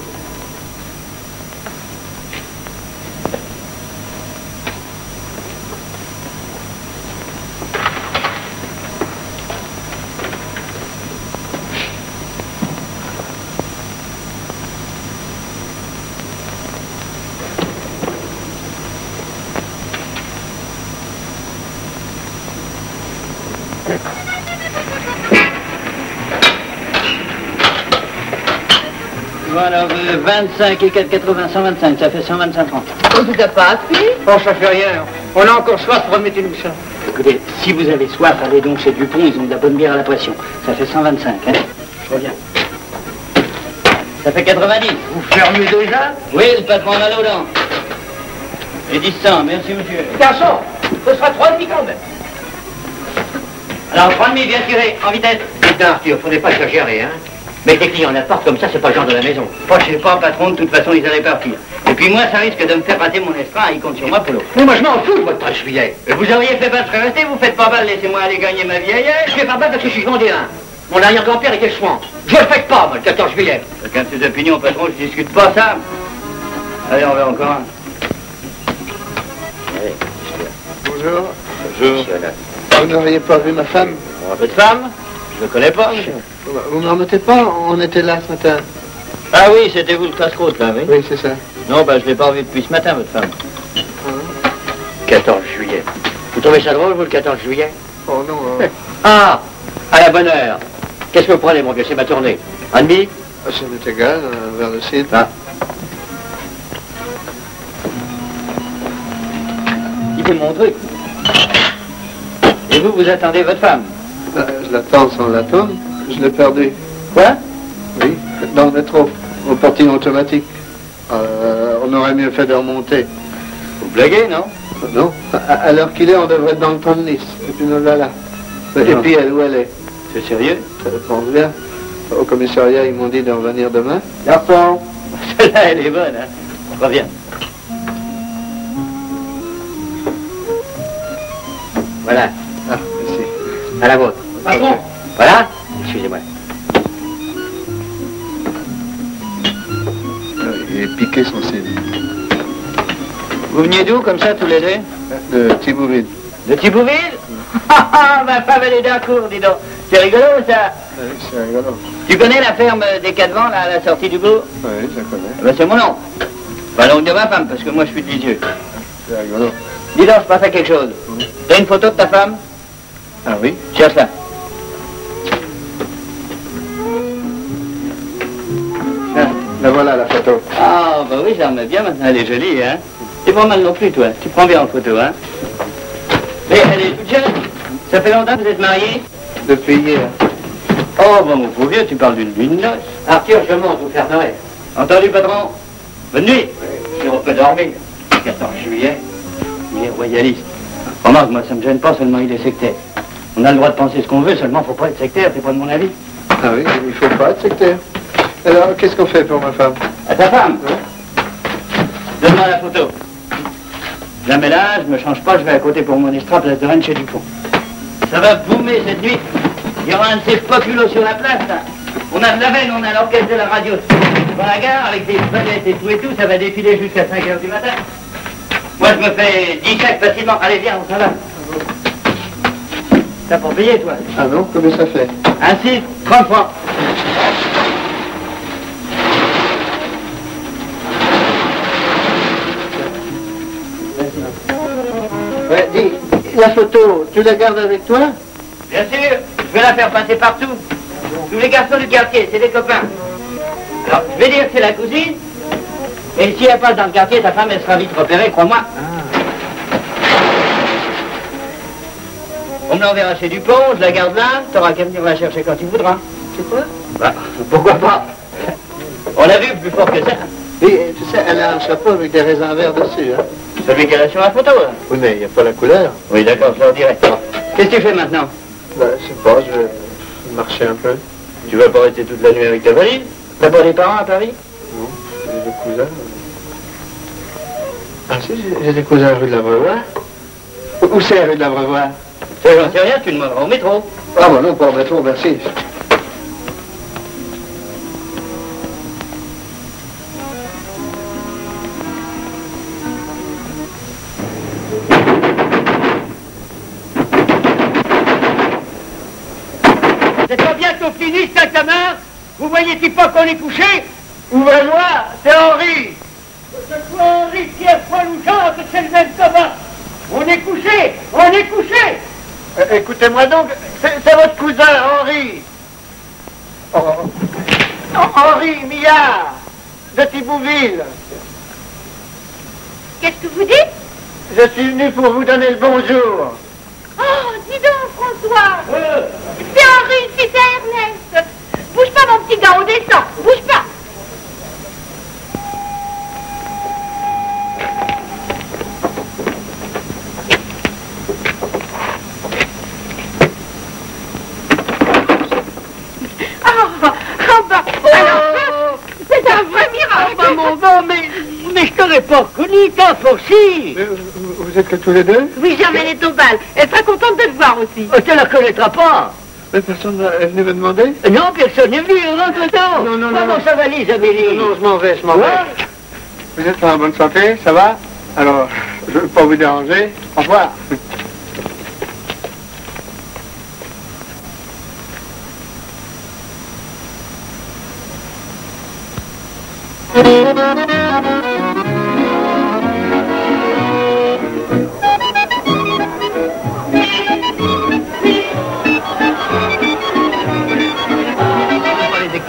Voilà, euh, vingt-cinq et quatre quatre-vingts, cent vingt-cinq, ça fait cent vingt-cinq francs. On vous a pas appris? Oh, ça fait rien. On a encore soif, remettez-nous ça. Écoutez, si vous avez soif, allez donc chez Dupont, ils ont de la bonne bière à la pression. Ça fait cent vingt-cinq, hein. Je reviens. Ça fait quatre-vingt-dix. Vous fermez déjà? Oui, le patron a l'eau dents. Et dix cents, merci monsieur. Garçon, ce sera trois demi quand même. Alors, trois demi, bien tiré, en vitesse. Putain, Arthur, faudrait pas exagérer, hein. Mais tes clients n'apportent comme ça, c'est pas le genre de la maison. Moi, je sais pas, patron, de toute façon, ils allaient partir. Et puis moi, ça risque de me faire rater mon estran, il compte sur moi pour l'eau. Mais moi, je m'en fous de votre treize juillet. Vous auriez fait battre rester, vous faites pas mal, laissez-moi aller gagner ma vieillesse. Je fais pas mal parce que je suis vendéen. Mon arrière-grand-père était chouan. Je le fais pas, moi, le quatorze juillet. Chacun de ses opinions, patron, je discute pas ça. Allez, on va encore un. Allez, Bonjour. bonjour. Vous n'auriez pas vu ma femme? Un peu de femme? Je ne connais pas. Vous ne me remettez pas? On était là ce matin. Ah oui, c'était vous le casse-croûte, là, oui? Oui, c'est ça. Non, bah, je l'ai pas revu depuis ce matin, votre femme. quatorze juillet. Vous trouvez ça drôle, vous, le quatorze juillet? Oh non. euh, Ah, à la bonne heure. Qu'est-ce que vous prenez, mon vieux? C'est ma tournée. Un demi? Ça m'est égal, un verre de cidre. Ah. C'est mon truc. Et vous, vous attendez votre femme? Euh, je l'attends sans l'attendre. Je l'ai perdu. Quoi? Oui, dans le métro, au portillon automatique. Euh, on aurait mieux fait de remonter. Vous blaguez, non? Non. À, à l'heure qu'il est, on devrait être dans le train de Nice. Et puis nous voilà. Et puis elle, où elle est? C'est sérieux? Ça pense bien. Au commissariat, ils m'ont dit de revenir demain. Garçon! Celle-là, elle est bonne, hein? Reviens. Voilà. Ah, merci. À la vôtre. Patron. Voilà. Excusez-moi. Il est piqué son cidre. Vous veniez d'où, comme ça, tous les deux? De Thibouville. De Thibouville? Ah ah, ma femme, elle est d'un cours, dis donc. C'est rigolo, ça. Oui, c'est rigolo. Tu connais la ferme des Quatre-Vents, là, à la sortie du bourg? Oui, je la connais. Eh ben, c'est mon nom. Pas l'oncle de ma femme, parce que moi, je suis de Lisieux. C'est rigolo. Dis donc, je passe à quelque chose. Oui. T'as une photo de ta femme? Ah oui? Cherche-la. Ah, la voilà, la photo. Ah, bah oui, j'en mets bien maintenant. Elle est jolie, hein? T'es pas mal non plus, toi. Tu prends bien en photo, hein? Mais elle est toute jeune. Ça fait longtemps que vous êtes mariés? Depuis hier. Oh, bon, mon pauvre vieux, tu parles d'une lune de noces. Arthur, je monte vous faire Noël. Entendu, patron? Bonne nuit. Si on peut dormir. quatorze juillet, il est royaliste. Remarque, moi, ça me gêne pas, seulement il est sectaire. On a le droit de penser ce qu'on veut, seulement faut pas être sectaire, c'est pas de mon avis. Ah oui, il faut pas être sectaire. Alors, qu'est-ce qu'on fait pour ma femme? À ta femme? Donne-moi la photo. Je la mets là, je me change pas, je vais à côté pour mon extra, place de Rennes chez Dupont. Ça va boomer cette nuit. Il y aura un de ces populos sur la place, là. On a de la veine, on a l'orchestre de la radio dans la gare, avec des vedettes et tout et tout, ça va défiler jusqu'à cinq heures du matin. Moi, je me fais dix chèques facilement. Allez, viens, on s'en va. T'as pas payé, toi? Ah non, combien ça fait? Ainsi, trente francs. Ouais, dis, la photo, tu la gardes avec toi? Bien sûr, je vais la faire passer partout. Tous les garçons du quartier, c'est des copains. Alors, je vais dire que c'est la cousine. Et si elle passe dans le quartier, ta femme, elle sera vite repérée, crois-moi. Ah. On me l'enverra chez Dupont, je la garde là, t'auras qu'à venir la chercher quand tu voudras. C'est quoi? Bah, pourquoi pas? On l'a vu plus fort que ça. Oui, tu sais, elle a un chapeau avec des raisins verts dessus, hein? Celui qu'elle a sur la photo, hein? Oui, mais il n'y a pas la couleur. Oui, d'accord, je leur dirai. Qu'est-ce que tu fais maintenant? Bah, je sais pas, je vais marcher un peu. Tu vas pas rester toute la nuit avec ta valise? T'as pas des parents à Paris? Non, j'ai des cousins. Ah si, j'ai des cousins rue de l'Abreuvoir. Où c'est rue de l'Abreuvoir? Ça, j'en sais rien, tu demanderas au métro. Ah bah non, pas au métro, merci. C'est pas bientôt fini, ça, ta mère? Vous voyez-t-il pas qu'on est couché? Ouvrez-moi, c'est Henri. Que ce soit Henri, Pierre, Paul ou Jean, que c'est le même commun. On est couché, on est couché. Euh, Écoutez-moi donc, c'est votre cousin, Henri. Oh. Henri Millard, de Thibouville. Qu'est-ce que vous dites? Je suis venu pour vous donner le bonjour. Oh, dis donc, François. Euh. C'est Henri, c'est Ernest. Bouge pas, mon petit gars, on descend. Bouge pas. Mais je t'aurais pas reconnu, toi, Foxy. Mais vous, vous êtes que tous les deux? Oui, Germaine est au bal. Elle sera contente de te voir aussi. Oh, tu la reconnaîtras pas. Mais personne n'est venu me demander? Non, personne n'est venu, rentre dedans. Non, non, non. Comment non. ça va, Lise, Amélie? Non, non, je m'en vais, je m'en vais. Vous êtes en bonne santé, ça va? Alors, je ne veux pas vous déranger. Au revoir.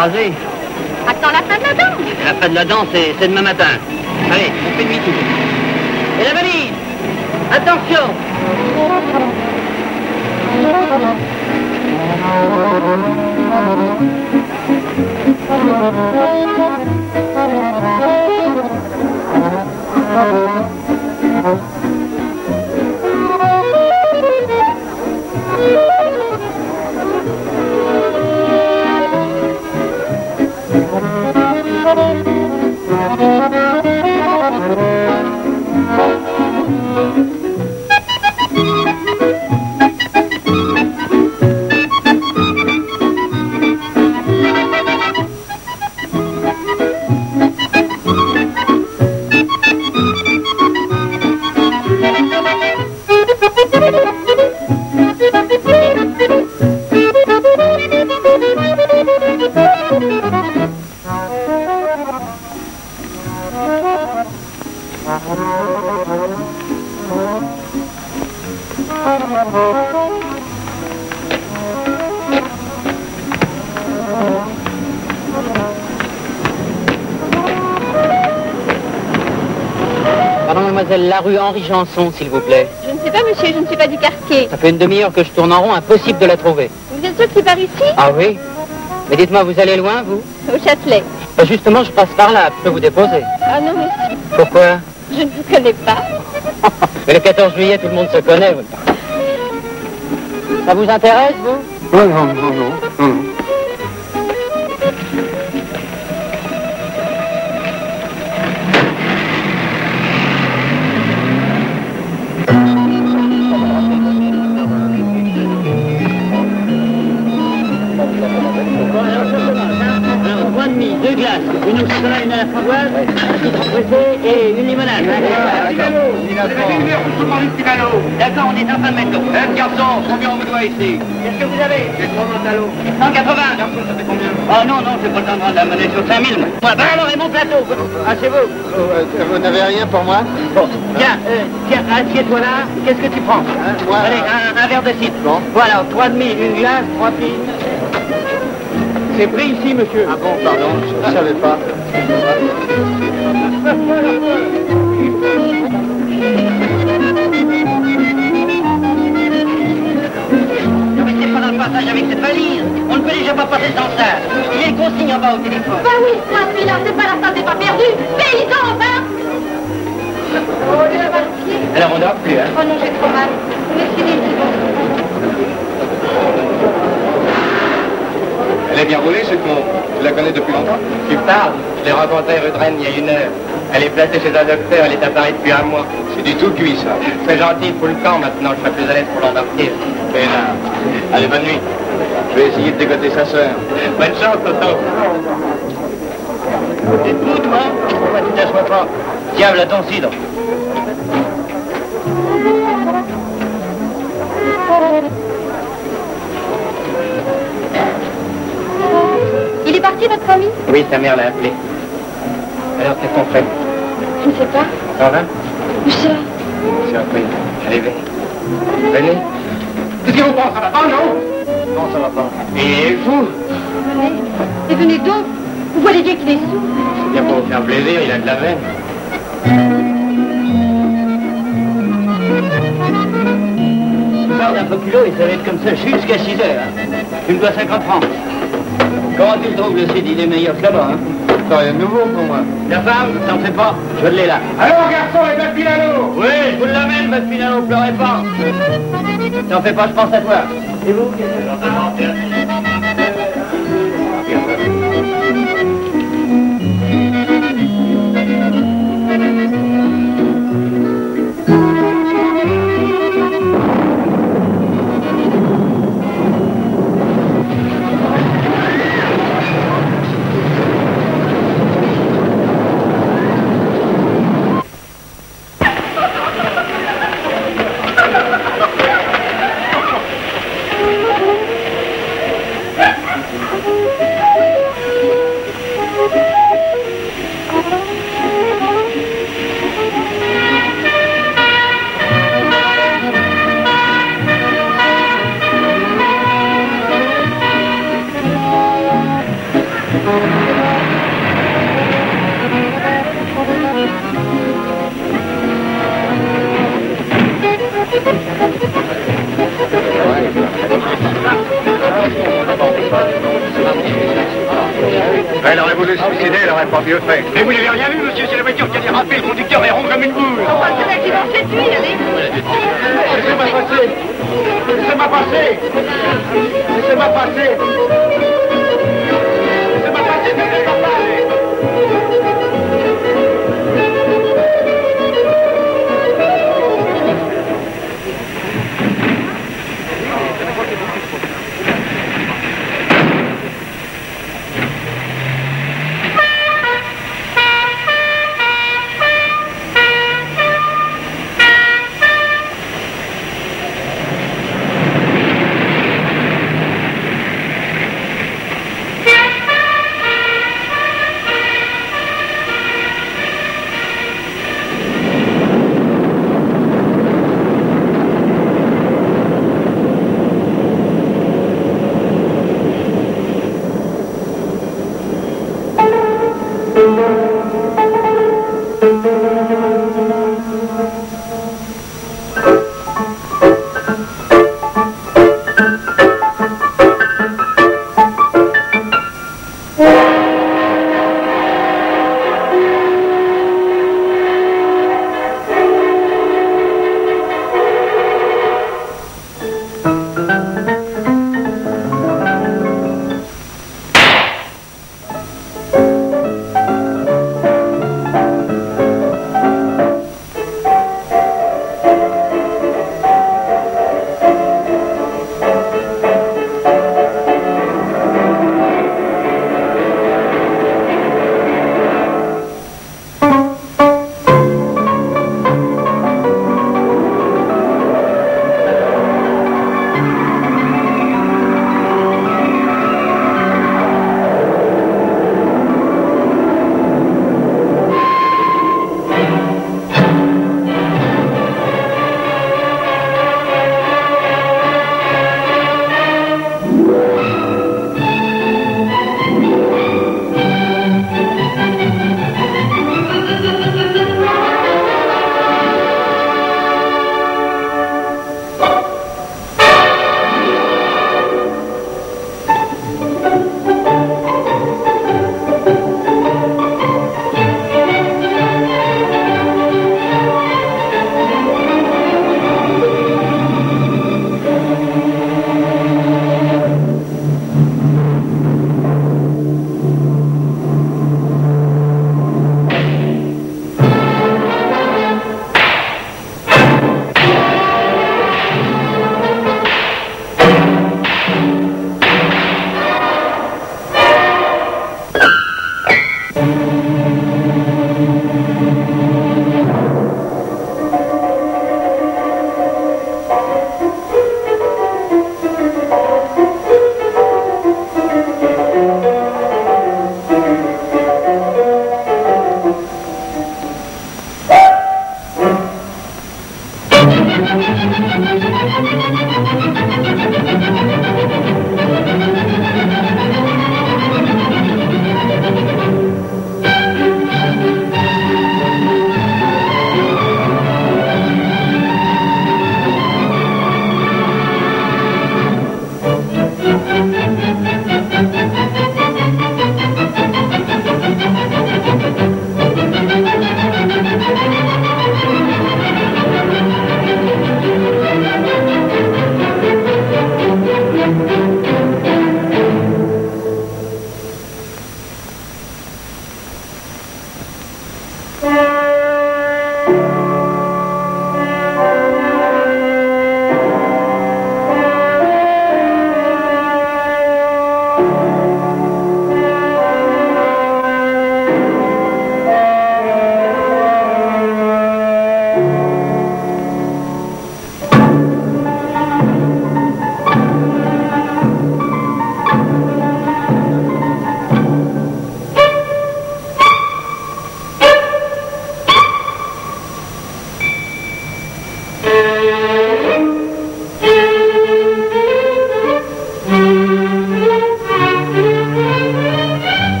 écrasé. Attends la fin de la danse. La fin de la danse, c'est demain matin. Allez, on fait demi-tour. Et la valise! Attention! Pardon, mademoiselle, la rue Henri Janson, s'il vous plaît. Je ne sais pas, monsieur, je ne suis pas du quartier. Ça fait une demi-heure que je tourne en rond, impossible de la trouver. Vous êtes sûr que c'est par ici? Ah oui? Mais dites-moi, vous allez loin, vous? Au Châtelet. Bah, justement, je passe par là, je peux vous déposer. Ah non, monsieur. Pourquoi? Je ne vous connais pas. Mais le quatorze juillet, tout le monde se connaît. Vous. Ça vous intéresse, vous? Non, non, non, non, non, non. Deux glaces, une au chocolat, une à la framboise, un citron pressé et une limonade. D'accord, on est en train de mettre l'eau. Eh, garçon, combien on vous doit ici? Qu'est-ce que vous avez? J'ai trois cents l'eau. cent quatre-vingts. Garçon, ça fait combien? Oh non, non, j'ai pas le temps de rendre la monnaie sur cinq mille. Moi, ben alors, et mon plateau? Ah, c'est vous? Euh, vous n'avez rien pour moi? Bon, tiens, euh, tiens, assieds-toi là. Qu'est-ce que tu prends? Hein, moi, Allez, euh... un, un verre de cidre. Bon. Voilà, trois demi, une glace, trois fines. C'est pris ici, monsieur. Ah bon, pardon, je ne savais pas. Ne restez pas dans le passage avec cette valise. On ne peut déjà pas passer sans ça. Il y a une consigne en bas au téléphone. Bah oui, moi, celui-là, c'est pas la fin, c'est pas perdu. Paysan, hein? Oh, j'ai mal au pied. Alors on dort plus, hein? Oh non, j'ai trop mal. Merci, les Elle est bien roulée, cette montre. Tu la connais depuis longtemps? Tu parles? Je l'ai rencontrée rue de Rennes il y a une heure. Elle est placée chez un docteur, elle est à Paris depuis un mois. C'est du tout cuit, ça. Très gentil pour le camp maintenant, je serai plus à l'aise pour l'endortir. Et là. Allez, bonne nuit. Je vais essayer de dégoter sa sœur. Bonne chance, Toto. T'es debout, toi? Pourquoi tu t'assois pas? Tiens, voilà ton cidre. Il est parti, votre ami? Oui, sa mère l'a appelé. Alors, qu'est-ce qu'on fait? Je ne sais pas. Ça va? Où ça? Surprise. Allez, venez. Venez. Qu'est-ce que vous pensez? Ça va pas, non? Non, ça va pas. Et vous? Venez. Et venez donc. Vous voyez bien qu'il est sourd. C'est bien pour vous faire plaisir, il a de la veine. Tu parles d'un peu culot et ça va être comme ça jusqu'à six heures. Tu me dois cinquante francs. Comment tu le trouves, le site? Il est meilleur que là-bas, hein? C'est rien de nouveau pour moi. La femme, t'en fais pas, je l'ai là. Alors, garçon, et votre Milano? Oui, je vous l'amène, votre Milano, pleurez pas. T'en fais pas, je pense à toi. Et vous, qu'est-ce que j'en n'aurait pas mieux fait. Mais vous n'avez rien vu, monsieur, c'est la voiture qui a dérapé, le conducteur est rond comme une boule. On passe l'accident cette nuit, allez. Laissez-moi passer. Laissez-moi passer. Laissez-moi passer. Laissez-moi passer, ne laissez pas passer.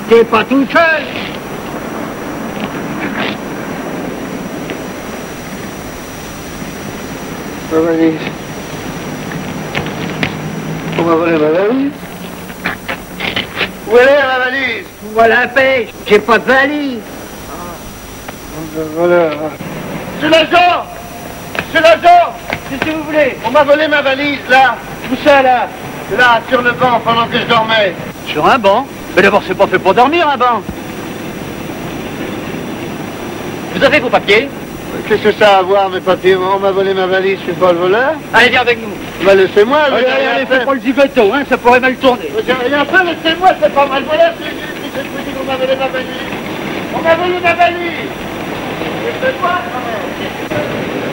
T'es pas tout seul. Ma valise. On m'a volé ma valise. Où est ma valise? Voilà la pêche. J'ai pas de valise. Ah. Voilà. C'est l'agent. C'est l'agent. Qu'est-ce que vous voulez? On m'a volé ma valise, là. Où ça, là? Là, sur le banc, pendant que je dormais. Sur un banc? Mais d'abord, c'est pas fait pour dormir, un banc. Vous avez vos papiers? Qu'est-ce que ça a à voir, mes papiers? On m'a volé ma valise, je suis pas le voleur. Allez, viens avec nous. Bah, laissez-moi, je Allez, allez, allez, fais pas le zigoto, hein, ça pourrait mal tourner. J'ai rien fait, laissez-moi, c'est pas mal voleur, c'est juste que je vous dis qu'on m'a volé ma valise. On m'a volé ma valise. Laissez-moi, quand même.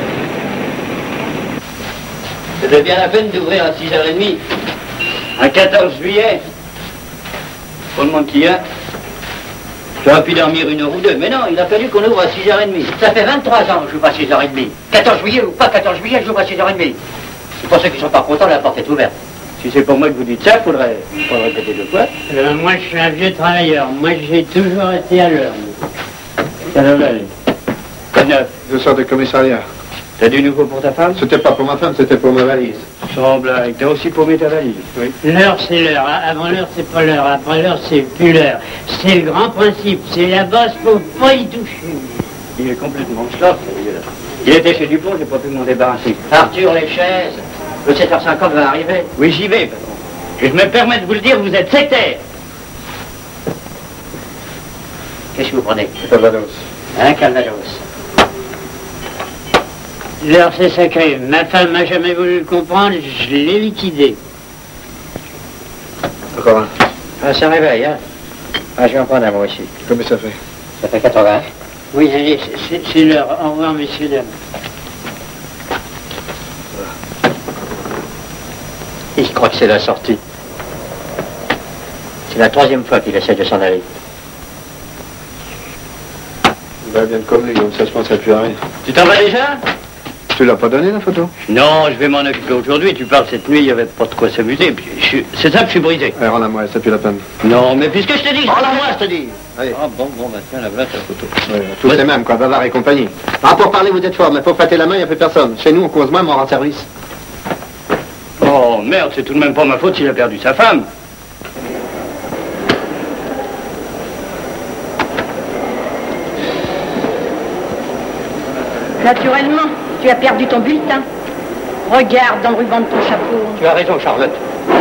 C'était bien la peine d'ouvrir à six heures trente. Un quatorze juillet. Pour le monde qu'il y a. J'aurais pu dormir une heure ou deux, mais non, il a fallu qu'on ouvre à six heures trente. Ça fait vingt-trois ans que je joue pas à six heures trente. quatorze juillet ou pas quatorze juillet, je joue pas à six heures trente. C'est pour ceux qui sont pas contents, la porte est ouverte. Si c'est pour moi que vous dites ça, il faudrait, faudrait répéter deux fois. Euh, moi, je suis un vieux travailleur. Moi, j'ai toujours été à l'heure. Alors là, Quoi de neuf? Je sors du commissariat. T'as du nouveau pour ta femme? C'était pas pour ma femme, c'était pour ma valise. Sans blague, t'as aussi paumé ta valise. Oui. L'heure, c'est l'heure. Avant l'heure, c'est pas l'heure. Après l'heure, c'est plus l'heure. C'est le grand principe. C'est la base, faut pas y toucher. Il est complètement stop, celui-là. Il était chez Dupont, j'ai pas pu m'en débarrasser. Arthur, les chaises. Le sept heures cinquante va arriver. Oui, j'y vais, patron. Et je me permets de vous le dire, vous êtes sectaire. Qu'est-ce que vous prenez? Calvados. Un Calvados. L'heure, c'est sacré. Ma femme n'a jamais voulu le comprendre, je l'ai liquidé. Encore un. Ah, ça réveille, hein? Ah, je vais en prendre un, moi aussi. Combien ça fait? Ça fait quatre-vingts. Oui, allez, c'est- c'est l'heure. Au revoir, messieurs, dames. Il croit que c'est la sortie. C'est la troisième fois qu'il essaie de s'en aller. Ben, bien de comme lui, donc ça se pense à plus à rien. Tu t'en vas déjà? Tu l'as pas donné, la photo? Non, je vais m'en occuper aujourd'hui. Tu parles cette nuit, il n'y avait pas de quoi s'amuser. Puis, je suis- C'est ça que je suis brisé. Allez, rends-la moi, ça pue la peine. Non, mais puisque je te dis... Rends-la moi, je te dis. Allez. Ah bon, bon, bah tiens, la voilà ta photo. Ouais, tous les mêmes, quoi, Bavard et compagnie. Ah, pour parler, vous êtes fort, mais pour flatter la main, il n'y a plus personne. Chez nous, on cause moins, mais on rend service. Oh, merde, c'est tout de même pas ma faute s'il a perdu sa femme. Naturellement, tu as perdu ton bulletin. Regarde dans le ruban de ton chapeau. Tu as raison, Charlotte.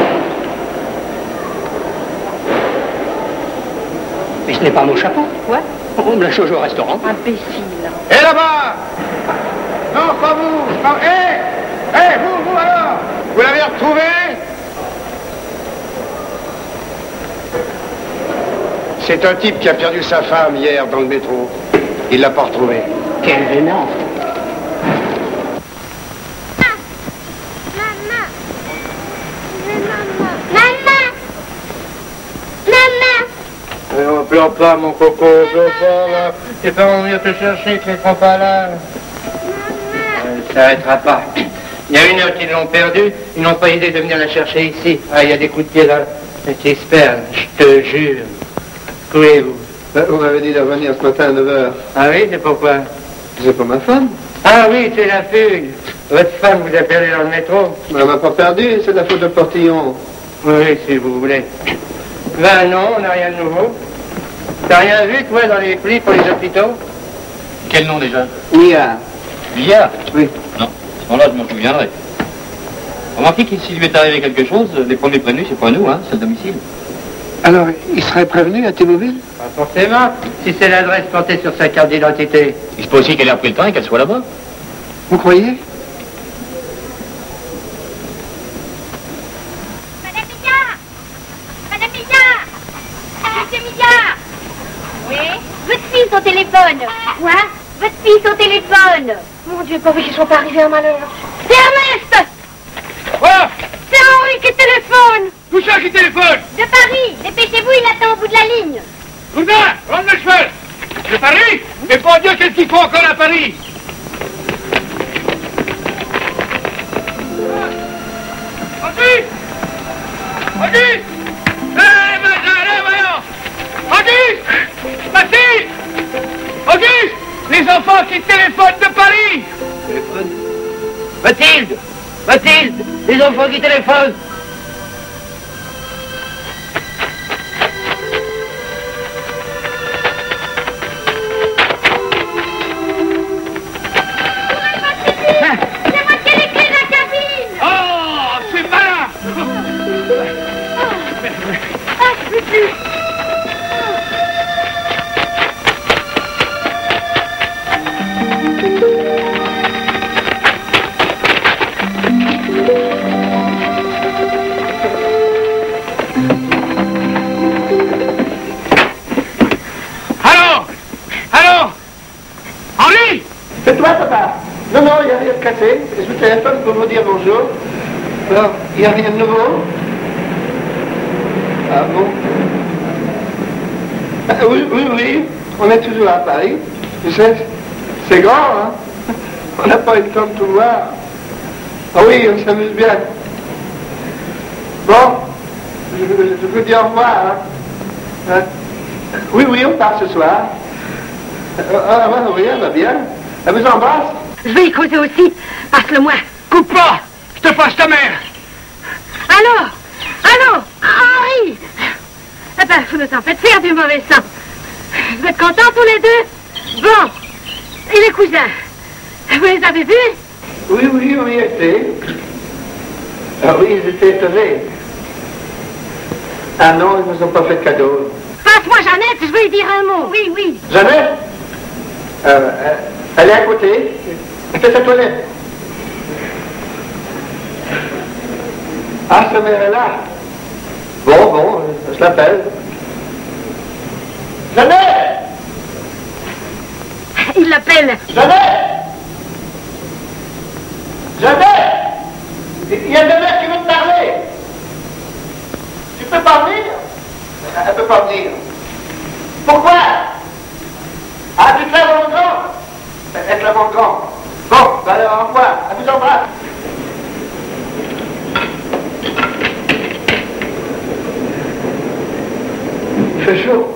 Mais ce n'est pas mon chapeau. Quoi? On me l'a changé au restaurant. Imbécile. Et là-bas! Non, pas vous! Pas... Hé! Hé, vous, vous alors! Vous l'avez retrouvé? C'est un type qui a perdu sa femme hier dans le métro. Il l'a pas retrouvée. Quel gênant. On pleure pas, mon coco, on pleure pas, là. Tes parents vont venir te chercher, tu les prends pas là. Elle ne s'arrêtera pas. Il y a une heure qu'ils l'ont perdue, ils n'ont pas idée de venir la chercher ici. Ah, il y a des coups de pied là. J'espère, je te jure. Courez-vous. Ben, vous m'avez dit de revenir ce matin à neuf heures. Ah oui, c'est pourquoi? C'est pas ma femme. Ah oui, c'est la fugue. Votre femme vous a perdu dans le métro? Ben, elle m'a pas perdu, c'est de la faute de Portillon. Oui, si vous voulez. Ben non, on n'a rien de nouveau. T'as rien vu, toi, dans les plis pour les hôpitaux? Quel nom déjà? Nia. Billard? Oui. Non, à ce moment-là, je m'en souviendrai. Remarquez que s'il lui est arrivé quelque chose, les premiers prévenus, c'est pas nous, hein, c'est le domicile. Alors, il serait prévenu à Thébauville? Pas forcément, si c'est l'adresse portée sur sa carte d'identité. Il se peut aussi qu'elle ait pris le temps et qu'elle soit là-bas. Vous croyez? Madame Millard! Madame Millard! Monsieur Millard! Oui? Votre fils au téléphone! Quoi? Votre fils au téléphone! Mon Dieu, pourvu qu'il soit pas arrivé un malheur. C'est Ernest! Quoi? C'est Henri qui téléphone! Tout ça qui téléphone? De Paris! Dépêchez-vous, il attend au bout de la ligne! Gourdin, rends le cheval! De Paris? Mais bon Dieu, qu'est-ce qu'il faut encore à Paris? Henri! Henri! Hé, Mazar, hé, voyons! Henri! Mathilde! Mathilde! Les enfants qui téléphonent! C'est moi qui ai les clés de la cabine. Oh, c'est malin. Ah, je peux plus. Allô? Allô? Henri? C'est toi, papa? Non, non, il n'y a rien de cassé. Je vous téléphone pour vous dire bonjour. Alors, il n'y a rien de nouveau? Ah bon? Ah, oui, oui, oui. On est toujours à Paris. Tu sais, c'est grand, hein? On n'a pas eu le temps de tout voir. Ah oui, on s'amuse bien. Bon, je, je vous dis au revoir, hein? Hein? Oui, oui, on part ce soir. Ah, ah, oui, elle va bien. Elle vous embrasse? Je vais y causer aussi. Passe-le-moi. Coupe pas! Je te passe ta mère! Allô? Allô? Henri? Eh ben, vous nous en faites faire du mauvais sang. Vous êtes contents tous les deux? Bon. Et les cousins? Vous les avez vus? Oui, oui, on y était. Ah oui, ils étaient étonnés. Ah non, ils nous ont pas fait de cadeau. Passe-moi Jeannette, je veux lui dire un mot. Oui, oui. Jeannette? Euh, euh, elle est à côté. Elle fait sa toilette. Ah, sa mère est là. Bon, bon, je l'appelle. Jeannette! Il l'appelle. Jeannette! Jeannette! Il y a Jeannette qui veut te parler. Tu peux pas venir? Elle peut pas venir. Pourquoi? Ah, tu te lèves en grand? Elle te lève en grand. Bon, ben alors, au revoir. Elle vous embrasse. Il fait chaud.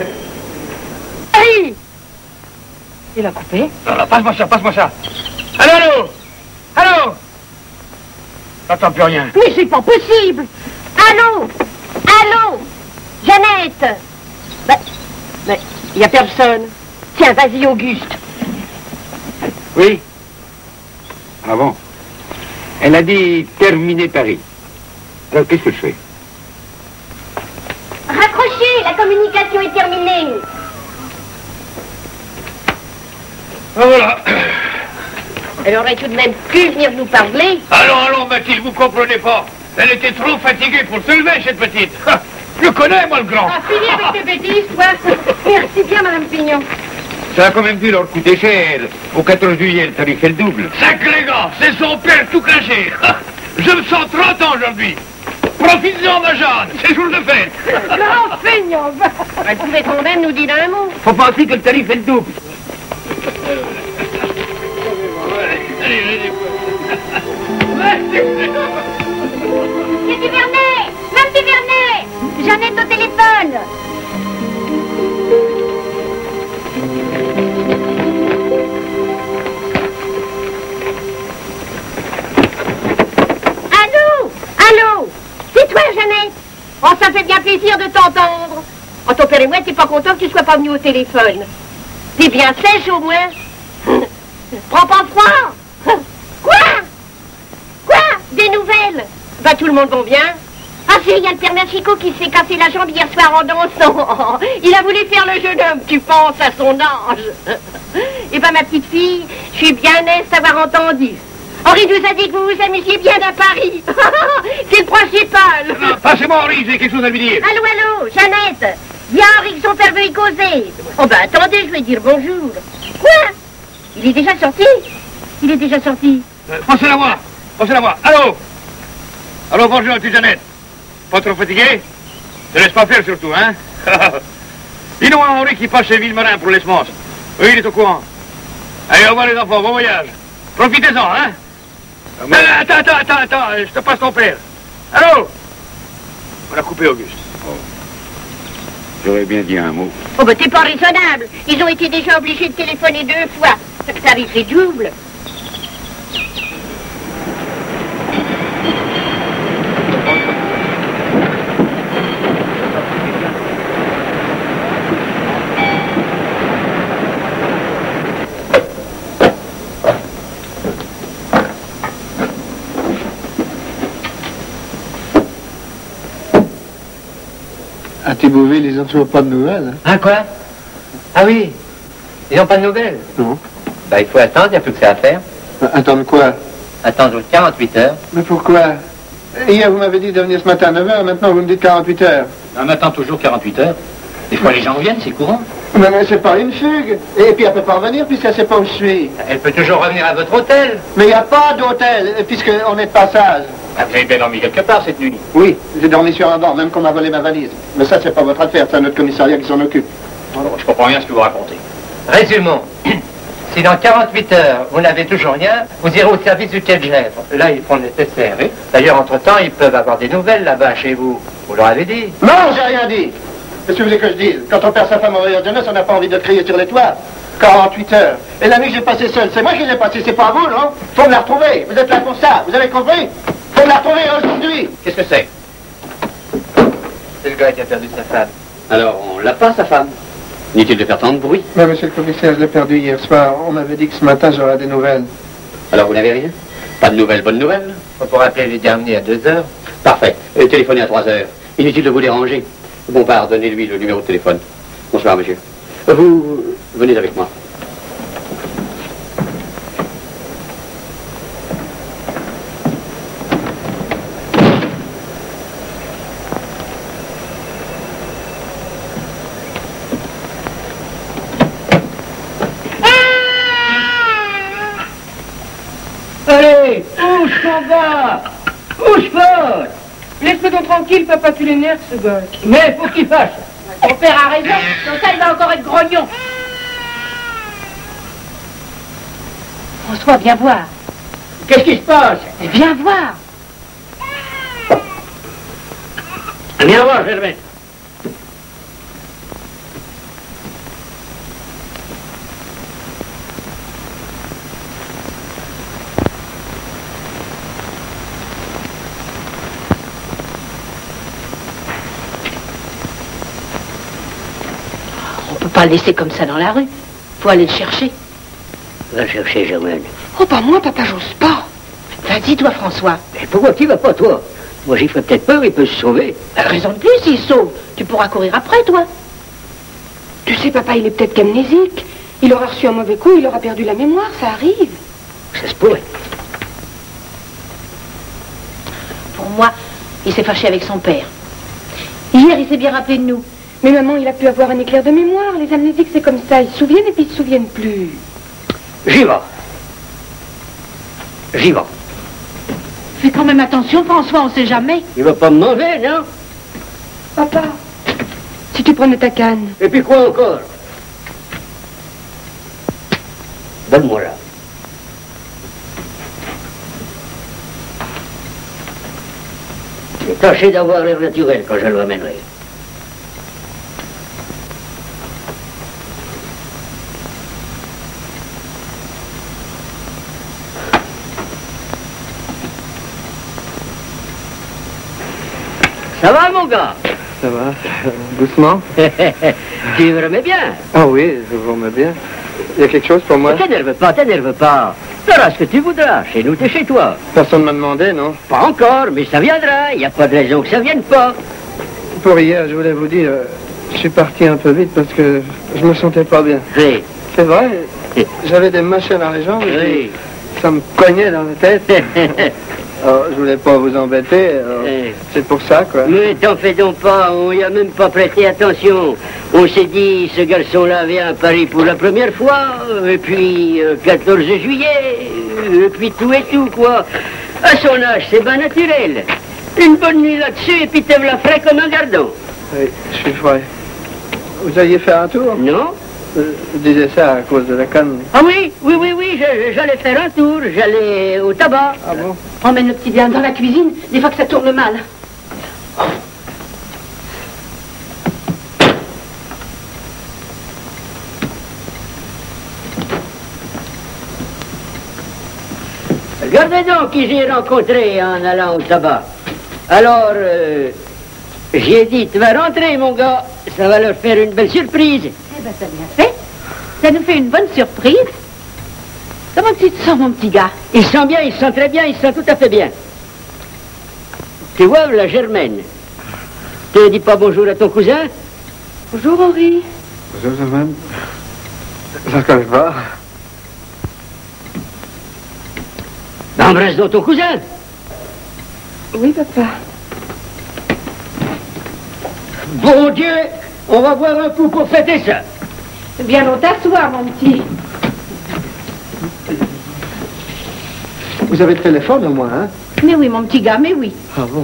Hey! Il a coupé. Ah, passe-moi ça, passe-moi ça. Allô, allô? Allô? J'entends plus rien. Mais c'est pas possible. Allô? Allô? Jeannette? Ben, ben, il n'y a personne. Tiens, vas-y, Auguste. Oui. Ah bon? Elle a dit terminer Paris. Alors, qu'est-ce que je fais? Raccrochez, la communication est terminée. Ah, voilà. Elle aurait tout de même pu venir nous parler. Allons, allons, Mathilde, vous comprenez pas. Elle était trop fatiguée pour se lever, cette petite. Ah, je le connais, moi, le grand. Ah, fini avec tes bêtises, toi. Merci bien, Madame Pignon. Ça a quand même dû leur coûter cher. Au quatorze juillet, le tarif est le double. Sacré gars, c'est son père tout craché. Ah, je me sens trente ans aujourd'hui. Profites-en, ma Jeanne, c'est jour de fête. Grand feignant. Elle pouvait quand même nous dire un mot. Faut penser que le tarif est le double. C'est Duvernet! Même Duvernet! Jeannette au téléphone! Allô? Allô? C'est toi, Jeannette? Oh, ça fait bien plaisir de t'entendre. Oh, ton père et moi, t'es pas content que tu sois pas venu au téléphone. T'es bien sèche au moins. Prends pas froid. Quoi? Quoi? Des nouvelles? Bah, tout le monde va bien. Ah si, il y a le père Machico qui s'est cassé la jambe hier soir en dansant. Il a voulu faire le jeune homme, tu penses, à son âge. Eh ben, ma petite fille, je suis bien aise d'avoir entendu. Henri nous a dit que vous vous amusiez bien à Paris. C'est le principal. Non, passez-moi, Henri, j'ai quelque chose à lui dire. Allô, allô, Jeannette. Viens, Henri, que son père veut y causer. Oh ben, attendez, je vais dire bonjour. Quoi? Il est déjà sorti? Il est déjà sorti. Euh, Pensez-la moi. Pensez-la moi. Allô? Allô, bonjour, tu Jeannette. Pas trop fatigué? Ne laisse pas faire surtout, hein? Dis-nous à Henri qui passe chez Villemarin pour les semences. Oui, il est au courant. Allez, au revoir les enfants, bon voyage. Profitez-en, hein? Mais, attends, attends, attends, attends, je te passe ton père. Allô? On a coupé Auguste. Oh. J'aurais bien dit un mot. Oh ben, t'es pas raisonnable. Ils ont été déjà obligés de téléphoner deux fois. Ça arriverait double. À Thébouville, ils n'ont toujours pas de nouvelles. Hein, quoi? Ah oui. Ils n'ont pas de nouvelles? Non. Bah, il faut attendre, il n'y a plus que ça à faire. Attendre quoi? Attendre quarante-huit heures. Mais pourquoi? Hier, vous m'avez dit de venir ce matin à neuf heures, maintenant vous me dites quarante-huit heures. On attend toujours quarante-huit heures. Des fois, les gens reviennent, c'est courant. Mais, mais c'est pas une fugue. Et puis elle peut pas revenir puisqu'elle sait pas où je suis. Elle peut toujours revenir à votre hôtel. Mais il n'y a pas d'hôtel, puisqu'on est de passage. Ah, vous avez bien dormi quelque part cette nuit? Oui, j'ai dormi sur un banc, même qu'on m'a volé ma valise. Mais ça, c'est pas votre affaire, c'est notre commissariat qui s'en occupe. Alors, je comprends rien à ce que vous racontez. Résumons. Si dans quarante-huit heures, vous n'avez toujours rien, vous irez au service du quai de Gèvres. Là, ils font le nécessaire. Oui. D'ailleurs, entre-temps, ils peuvent avoir des nouvelles là-bas chez vous. Vous leur avez dit? Non, j'ai rien dit. Qu'est-ce que vous voulez que je dise? Quand on perd sa femme en voyage de noces, on n'a pas envie de crier sur les toits. quarante-huit heures. Et la nuit que j'ai passée seule, c'est moi qui l'ai passée, c'est pas vous, non? Faut me la retrouver. Vous êtes là pour ça, vous avez compris? Faut me la retrouver aujourd'hui. Qu'est-ce que c'est? C'est le gars qui a perdu sa femme. Alors, on l'a pas, sa femme? Inutile de faire tant de bruit. Mais monsieur le commissaire, je l'ai perdu hier soir. On m'avait dit que ce matin, j'aurais des nouvelles. Alors, vous n'avez rien? Pas de nouvelles, bonnes nouvelles? On pourra appeler les derniers à deux heures. Parfait. Euh, téléphonez à trois heures. Inutile de vous déranger. Bompard, donnez-lui le numéro de téléphone. Bonsoir, monsieur. Euh, Vous venez avec moi. Allez, bouge ton gars! Bouge pas! Laisse-le donc tranquille, papa, tu l'énerves, ce gosse. Mais faut qu'il fâche! Ton père a raison, comme ça il va encore être grognon. François, viens voir. Qu'est-ce qui se passe? Viens voir. Viens voir, Germaine. On peut pas le laisser comme ça dans la rue. Faut aller le chercher. Va chercher, Germaine. Oh, pas moi, papa, j'ose pas. Vas-y, toi, François. Mais pourquoi tu vas pas, toi? Moi, j'y ferais peut-être peur, il peut se sauver. Raison de plus, s'il sauve. Tu pourras courir après, toi. Tu sais, papa, il est peut-être qu'amnésique. Il aura reçu un mauvais coup, il aura perdu la mémoire, ça arrive. Ça se pourrait. Pour moi, il s'est fâché avec son père. Hier, il s'est bien rappelé de nous. Mais maman, il a pu avoir un éclair de mémoire. Les amnésiques, c'est comme ça. Ils se souviennent et puis ils se souviennent plus. J'y vais. J'y vais. Fais quand même attention, François, on sait jamais. Il va pas me manger, non? Papa, si tu prenais ta canne. Et puis quoi encore? Donne-moi là. Et tâchez d'avoir l'air naturel quand je le ramènerai. Ça va, mon gars? Ça va, doucement. Tu me remets bien? Ah oui, je vous remets bien. Il y a quelque chose pour moi? T'énerve pas, t'énerve pas. Tu auras ce que tu voudras. Chez nous, t'es chez toi. Personne ne m'a demandé, non? Pas encore, mais ça viendra. Il n'y a pas de raison que ça vienne pas. Pour hier, je voulais vous dire, euh, je suis parti un peu vite parce que je me sentais pas bien. Oui. C'est vrai, j'avais des machins dans les jambes. Oui. Ça me cognait dans la tête. Alors, je voulais pas vous embêter, alors, Oui. c'est pour ça, quoi. Mais t'en fais donc pas, on y a même pas prêté attention. On s'est dit, ce garçon-là vient à Paris pour la première fois, et puis euh, quatorze juillet, et puis tout et tout, quoi. À son âge, c'est bien naturel. Une bonne nuit là-dessus, et puis te la frais comme un gardon. Oui, je suis frais. Vous alliez faire un tour? Non? Euh, Je disais ça à cause de la canne. Ah oui, oui, oui, oui, je- j'allais faire un tour, j'allais au tabac. Ah bon? Emmène le petit Diane dans la cuisine, des fois que ça tourne mal. Regardez donc qui j'ai rencontré en allant au tabac. Alors, euh, j'ai dit, tu vas rentrer, mon gars, ça va leur faire une belle surprise. Eh ben, ça bien fait. Ça nous fait une bonne surprise. Comment tu te sens, mon petit gars? Ils sont bien, ils sont très bien, ils sont tout à fait bien. Tu vois, la Germaine, Tu dis pas bonjour à ton cousin? Bonjour, Henri. Bonjour, Germaine. Je ne connais pas. Embrasse donc ton cousin. Oui, papa. Bon Dieu, on va boire un coup pour fêter ça. Bien long t'asseoir, mon petit. Vous avez le téléphone au moins, hein? Mais oui, mon petit gars, mais oui. Ah bon?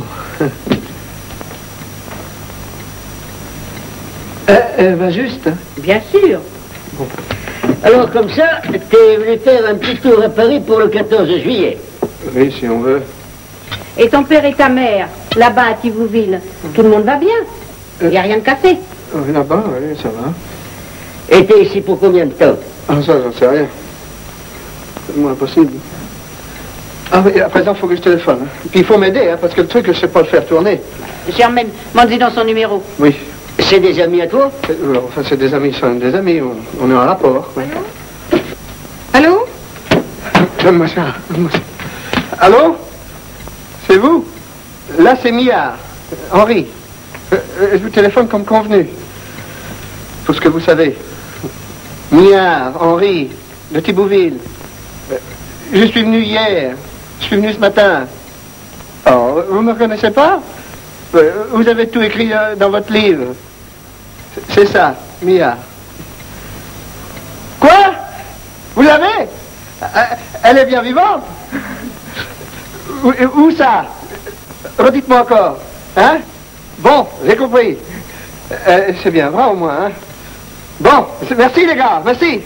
Elle, elle va juste, hein? Bien sûr. Bon. Alors comme ça, t'es venu faire un petit tour à Paris pour le quatorze juillet. Oui, si on veut. Et ton père et ta mère, là-bas à Thibouville, tout le monde va bien? Il n'y a rien de cassé? Oui, là-bas, oui, ça va. Et t'es ici pour combien de temps? Ah, ça, j'en sais rien. C'est moins possible. Ah oui, à présent, il faut que je téléphone. Hein. Puis il faut m'aider, hein, parce que le truc, je ne sais pas le faire tourner. Germaine, m'en-dis dans son numéro. Oui. C'est des amis à toi? Euh, Enfin, c'est des amis, sont des amis. On, on est en rapport. Oui. Allô? Donne-moi ça. Donne-moi ça. Allô? C'est vous? Là, c'est Mia. Henri. Euh, euh, je vous téléphone comme convenu. Tout ce que vous savez. Mia, Henri, de Thibouville. Euh, je suis venu hier. Je suis venu ce matin. Oh, vous ne me reconnaissez pas? euh, Vous avez tout écrit euh, dans votre livre. C'est ça, Mia. Quoi? Vous l'avez? Elle est bien vivante? Où, où ça? Redites-moi encore. Hein? Bon, j'ai compris. Euh, c'est bien vrai au moins, hein? Bon, merci les gars, merci.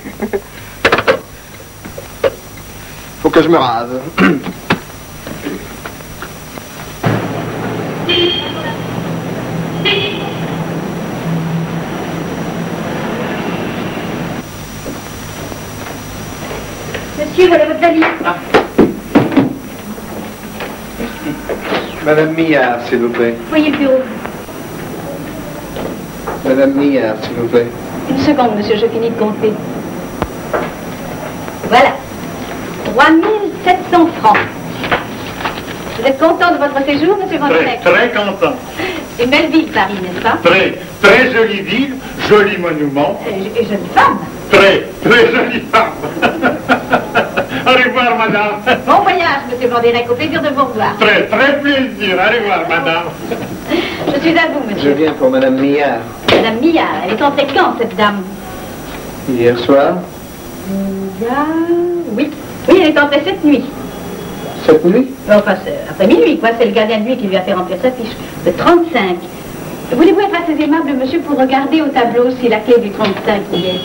Faut que je me rase. Monsieur, voilà votre valise. Ah. Madame Millard, s'il vous plaît. Voyez le bureau. Madame Millard, s'il vous plaît. Une seconde, monsieur, je finis de compter. Voilà. trois mille sept cents francs. Vous êtes content de votre séjour, monsieur Van Très, Dijk? très content. C'est une belle ville, Paris, n'est-ce pas? Très, très jolie ville, joli monument. Et, et jeune femme. Très, très jolie femme. Au revoir, madame. Bon voyage, monsieur Van Dijk, au plaisir de vous revoir. Très, très plaisir. Au revoir, madame. Je suis à vous, Je monsieur. viens pour Madame Millard. Madame Millard, elle est entrée quand, cette dame? Hier soir, Millard... Oui. Oui, elle est entrée cette nuit. cette nuit. Enfin, c'est après minuit, quoi. C'est le gardien de nuit qui lui a fait remplir sa fiche. Le trente-cinq. Voulez-vous être assez aimable, monsieur, pour regarder au tableau si la clé du trente-cinq y est?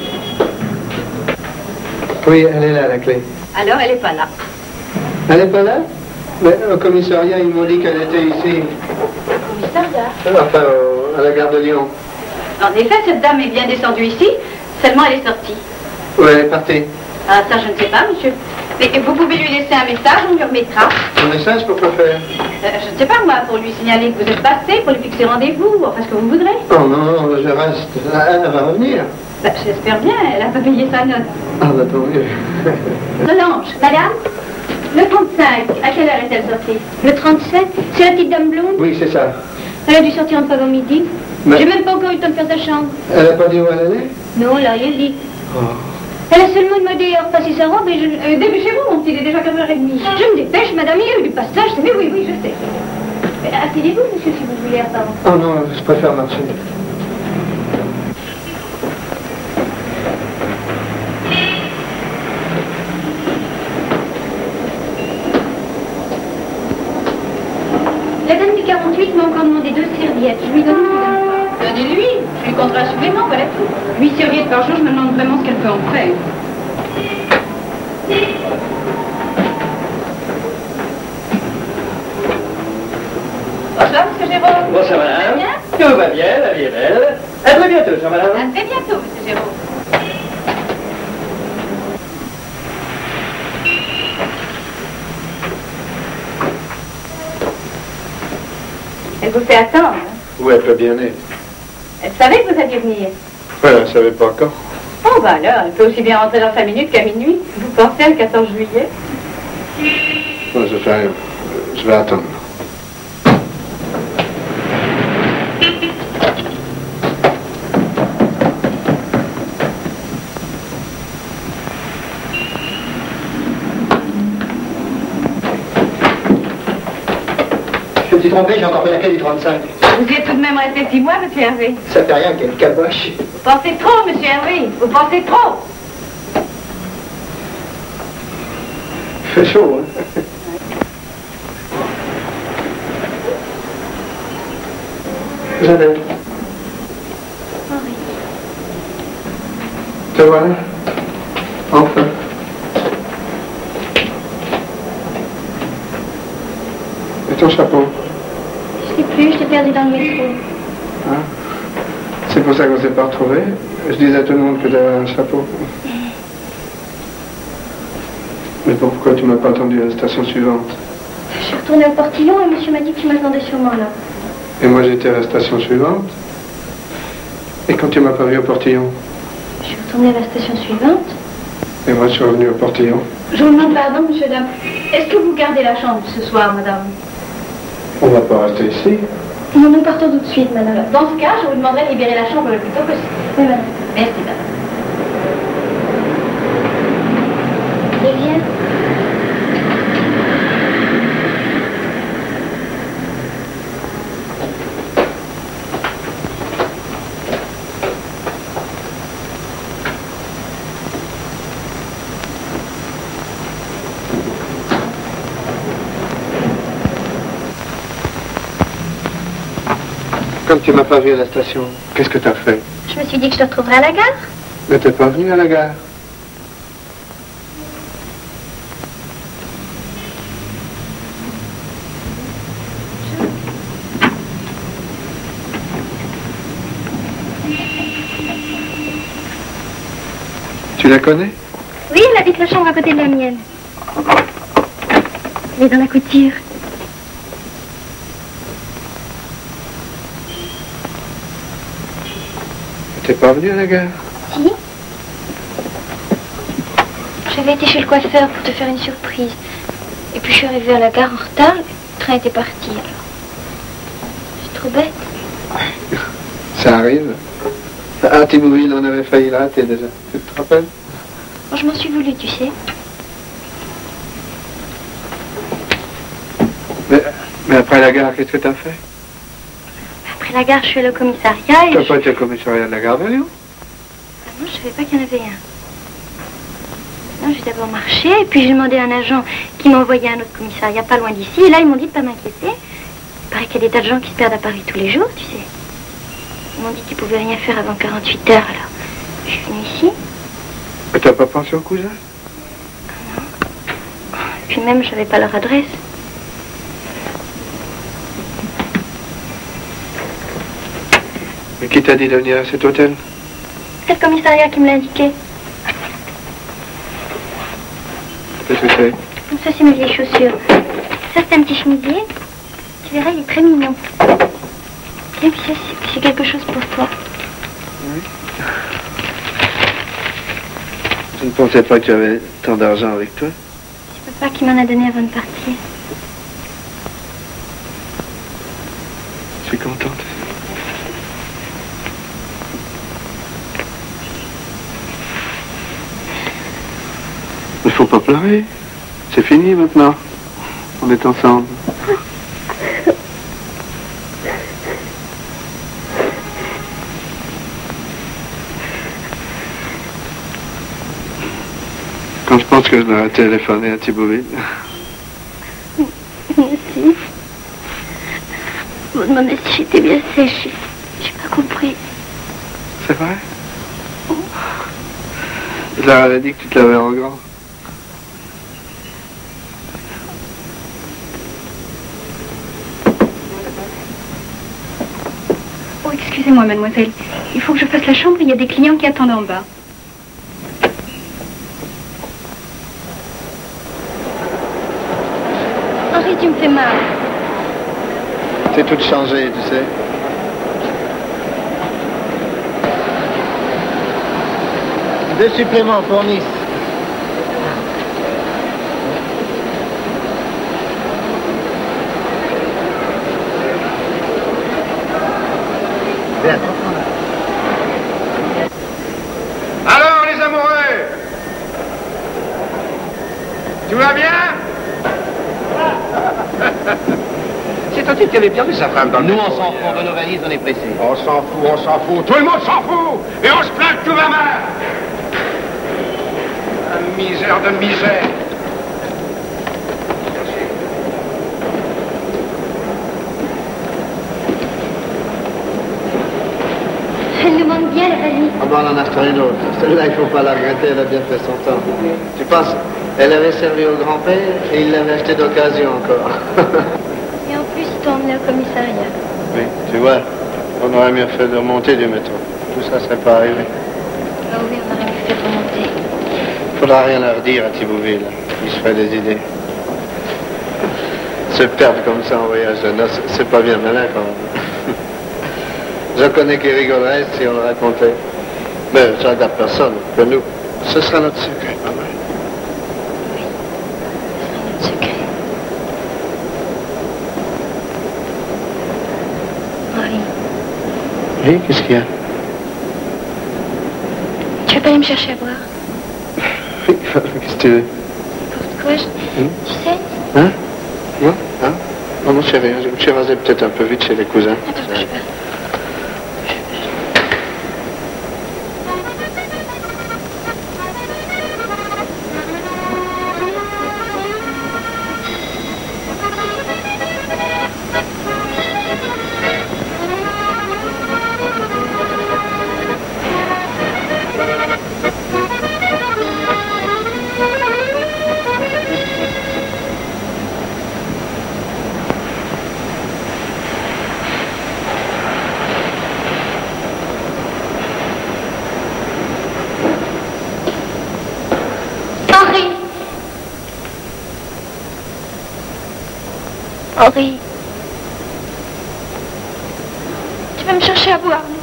Oui, elle est là, la clé. Alors, elle n'est pas là. Elle n'est pas là? Mais au commissariat, ils m'ont dit qu'elle était ici. Commissariat? Enfin, euh, à la gare de Lyon. En effet, cette dame est bien descendue ici, seulement elle est sortie. Oui, elle est partie. Ah, ça, je ne sais pas, monsieur. Mais vous pouvez lui laisser un message, on lui remettra. Un message pour quoi faire? Euh, je ne sais pas, moi, pour lui signaler que vous êtes passé, pour lui fixer rendez-vous, enfin, ce que vous voudrez. Oh non, non, je reste. Elle va revenir. Bah, j'espère bien, elle n'a pas payé sa note. Ah, bah tant mieux. Solange, madame, le trente-cinq, à quelle heure est-elle sortie? Le trente-sept? C'est la petite dame blonde? Oui, c'est ça. Elle a dû sortir entre avant midi. Mais- J'ai même pas encore eu le temps de faire sa chambre. Elle n'a pas dit où elle allait? Non, elle a rien dit. Oh. Elle a seulement demandé à repasser sa robe et je... Euh, dépêchez-vous, mon petit, il est déjà quatre heures trente. Je me dépêche, madame, il y a eu du passage. Mais oui, oui, je sais. Mais asseyez-vous, monsieur, si vous voulez attendre. Oh non, je préfère marcher. La dame du quarante-huit m'a encore demandé deux serviettes. Je lui donne ou je lui donne pas? Donnez-lui. Je lui compterai un supplément, voilà tout. Huit serviettes par jour, je me demande vraiment ce qu'elle peut en faire. Bonsoir, monsieur Jérôme. Bonsoir, madame. Ça va bien? Tout va bien, la vie est belle. À très bientôt, chère madame. À très bientôt, monsieur Jérôme. Elle vous fait attendre. Hein? Oui, elle peut bien être. Elle savait que vous alliez venir. Ouais, elle ne savait pas quand. Oh, bah alors, elle peut aussi bien rentrer dans cinq minutes qu'à minuit. Vous pensez le quatorze juillet? Non, je vais, je vais attendre. Je me suis trompé, j'ai encore pris la clé du trente-cinq. Vous y êtes tout de même resté six mois, monsieur Hervé. Ça fait rien, quelle caboche. Vous pensez trop, monsieur Hervé. Vous pensez trop. Il fait chaud, hein. Jeannette. Henri. Te voilà. Enfin. Et ton chapeau? Je sais plus, je t'ai perdu dans le métro. Hein? C'est pour ça qu'on s'est pas retrouvés. Je disais à tout le monde que tu avais un chapeau. Mais pourquoi tu m'as pas attendu à la station suivante? Je suis retournée au portillon et monsieur m'a dit que tu m'attendais sûrement là. Et moi j'étais à la station suivante. Et quand tu m'as pas vu au portillon? Je suis retournée à la station suivante. Et moi je suis revenu au portillon. Je vous demande pardon, monsieur, dame. Est-ce que vous gardez la chambre ce soir, madame? On va pas rester ici. Non, nous partons tout de suite, madame. Dans ce cas, je vous demanderai de libérer la chambre le plus tôt possible. Oui, madame. Merci, madame. Et viens. Comme tu m'as pas vu à la station, qu'est-ce que t'as fait? Je me suis dit que je te retrouverais à la gare. Mais t'es pas venu à la gare. Tu la connais? Oui, elle habite la chambre à côté de la mienne. Elle est dans la couture. T'es pas venu à la gare? Si. J'avais été chez le coiffeur pour te faire une surprise. Et puis je suis arrivée à la gare en retard, le train était parti alors. C'est trop bête. Ça arrive. Ah, Timouville, on avait failli là, t'es déjà. Tu te rappelles? Bon, je m'en suis voulu, tu sais. Mais, mais après la gare, qu'est-ce que t'as fait? Après la gare, je suis allée au commissariat et... T'as je... pas été au commissariat de la gare de Lyon? Ah non, je savais pas qu'il y en avait un. Non, j'ai d'abord marché et puis j'ai demandé à un agent qui m'a envoyé à un autre commissariat pas loin d'ici. Et là, ils m'ont dit de pas m'inquiéter. Il paraît qu'il y a des tas de gens qui se perdent à Paris tous les jours, tu sais. Ils m'ont dit qu'ils pouvaient rien faire avant quarante-huit heures, alors je suis venue ici. Mais t'as pas pensé au cousin? Non. Et puis même, j'avais pas leur adresse. Mais qui t'a dit de venir à cet hôtel? C'est le commissariat qui me l'a indiqué. Qu'est-ce que c'est? Ça, c'est mes vieilles chaussures. Ça, c'est un petit chemisier. Tu verras, il est très mignon. Et puis ça, c'est- c'est quelque chose pour toi. Oui. Je ne pensais pas que tu avais tant d'argent avec toi. C'est papa qui m'en a donné avant de partir. Je suis contente. Il faut pas pleurer. C'est fini maintenant. On est ensemble. Quand je pense que je dois téléphoner à Thibauville. Merci. Vous me demandez si j'étais bien sèche. J'ai pas compris. C'est vrai? Je leur avais dit que tu te lavais en grand. Oh, excusez-moi, mademoiselle. Il faut que je fasse la chambre, il y a des clients qui attendent en bas. Henri, tu me fais mal. C'est tout changé, tu sais. Deux suppléments pour Nice. Bien. Alors, les amoureux, tout va bien? C'est au dit qu'elle est perdue, sa femme, dans le Nous, métro, on s'en hier. fout, on veut nos valises, on est pressés. On s'en fout, on s'en fout. Tout le monde s'en fout. Et on se plaint que tout va mal. La misère de misère. Elle nous manque bien, la valise. Ah ben, on en a acheté une autre. Celle-là, il faut pas la regretter, elle a bien fait son temps. Tu penses, elle avait servi au grand-père et il l'avait acheté d'occasion encore. Et en plus, ils t'ont emmené au commissariat. Oui, tu vois, on aurait mieux fait de remonter du métro. Tout ça serait pas arrivé. Ah oui, on aurait mieux fait de remonter. Faudra rien leur dire à Thibauville. Il se fait des idées. Se perdre comme ça en voyage de noces, c'est pas bien malin quand même. Je connais qui rigolerait si on le racontait. Mais ça regarde personne que nous. Ce sera notre secret, pas mal. Oui, ce sera notre secret. Henri, Oui, qu'est-ce qu'il y a? tu veux pas aller me chercher à boire? Oui, qu'est-ce que tu veux? N'importe quoi, je... Hum? tu sais? Hein? Moi? Hein? Non, non, chérie, je suis rasé peut-être un peu vite chez les cousins. Attends, je sais pas. Henri, tu vas me chercher à boire, non?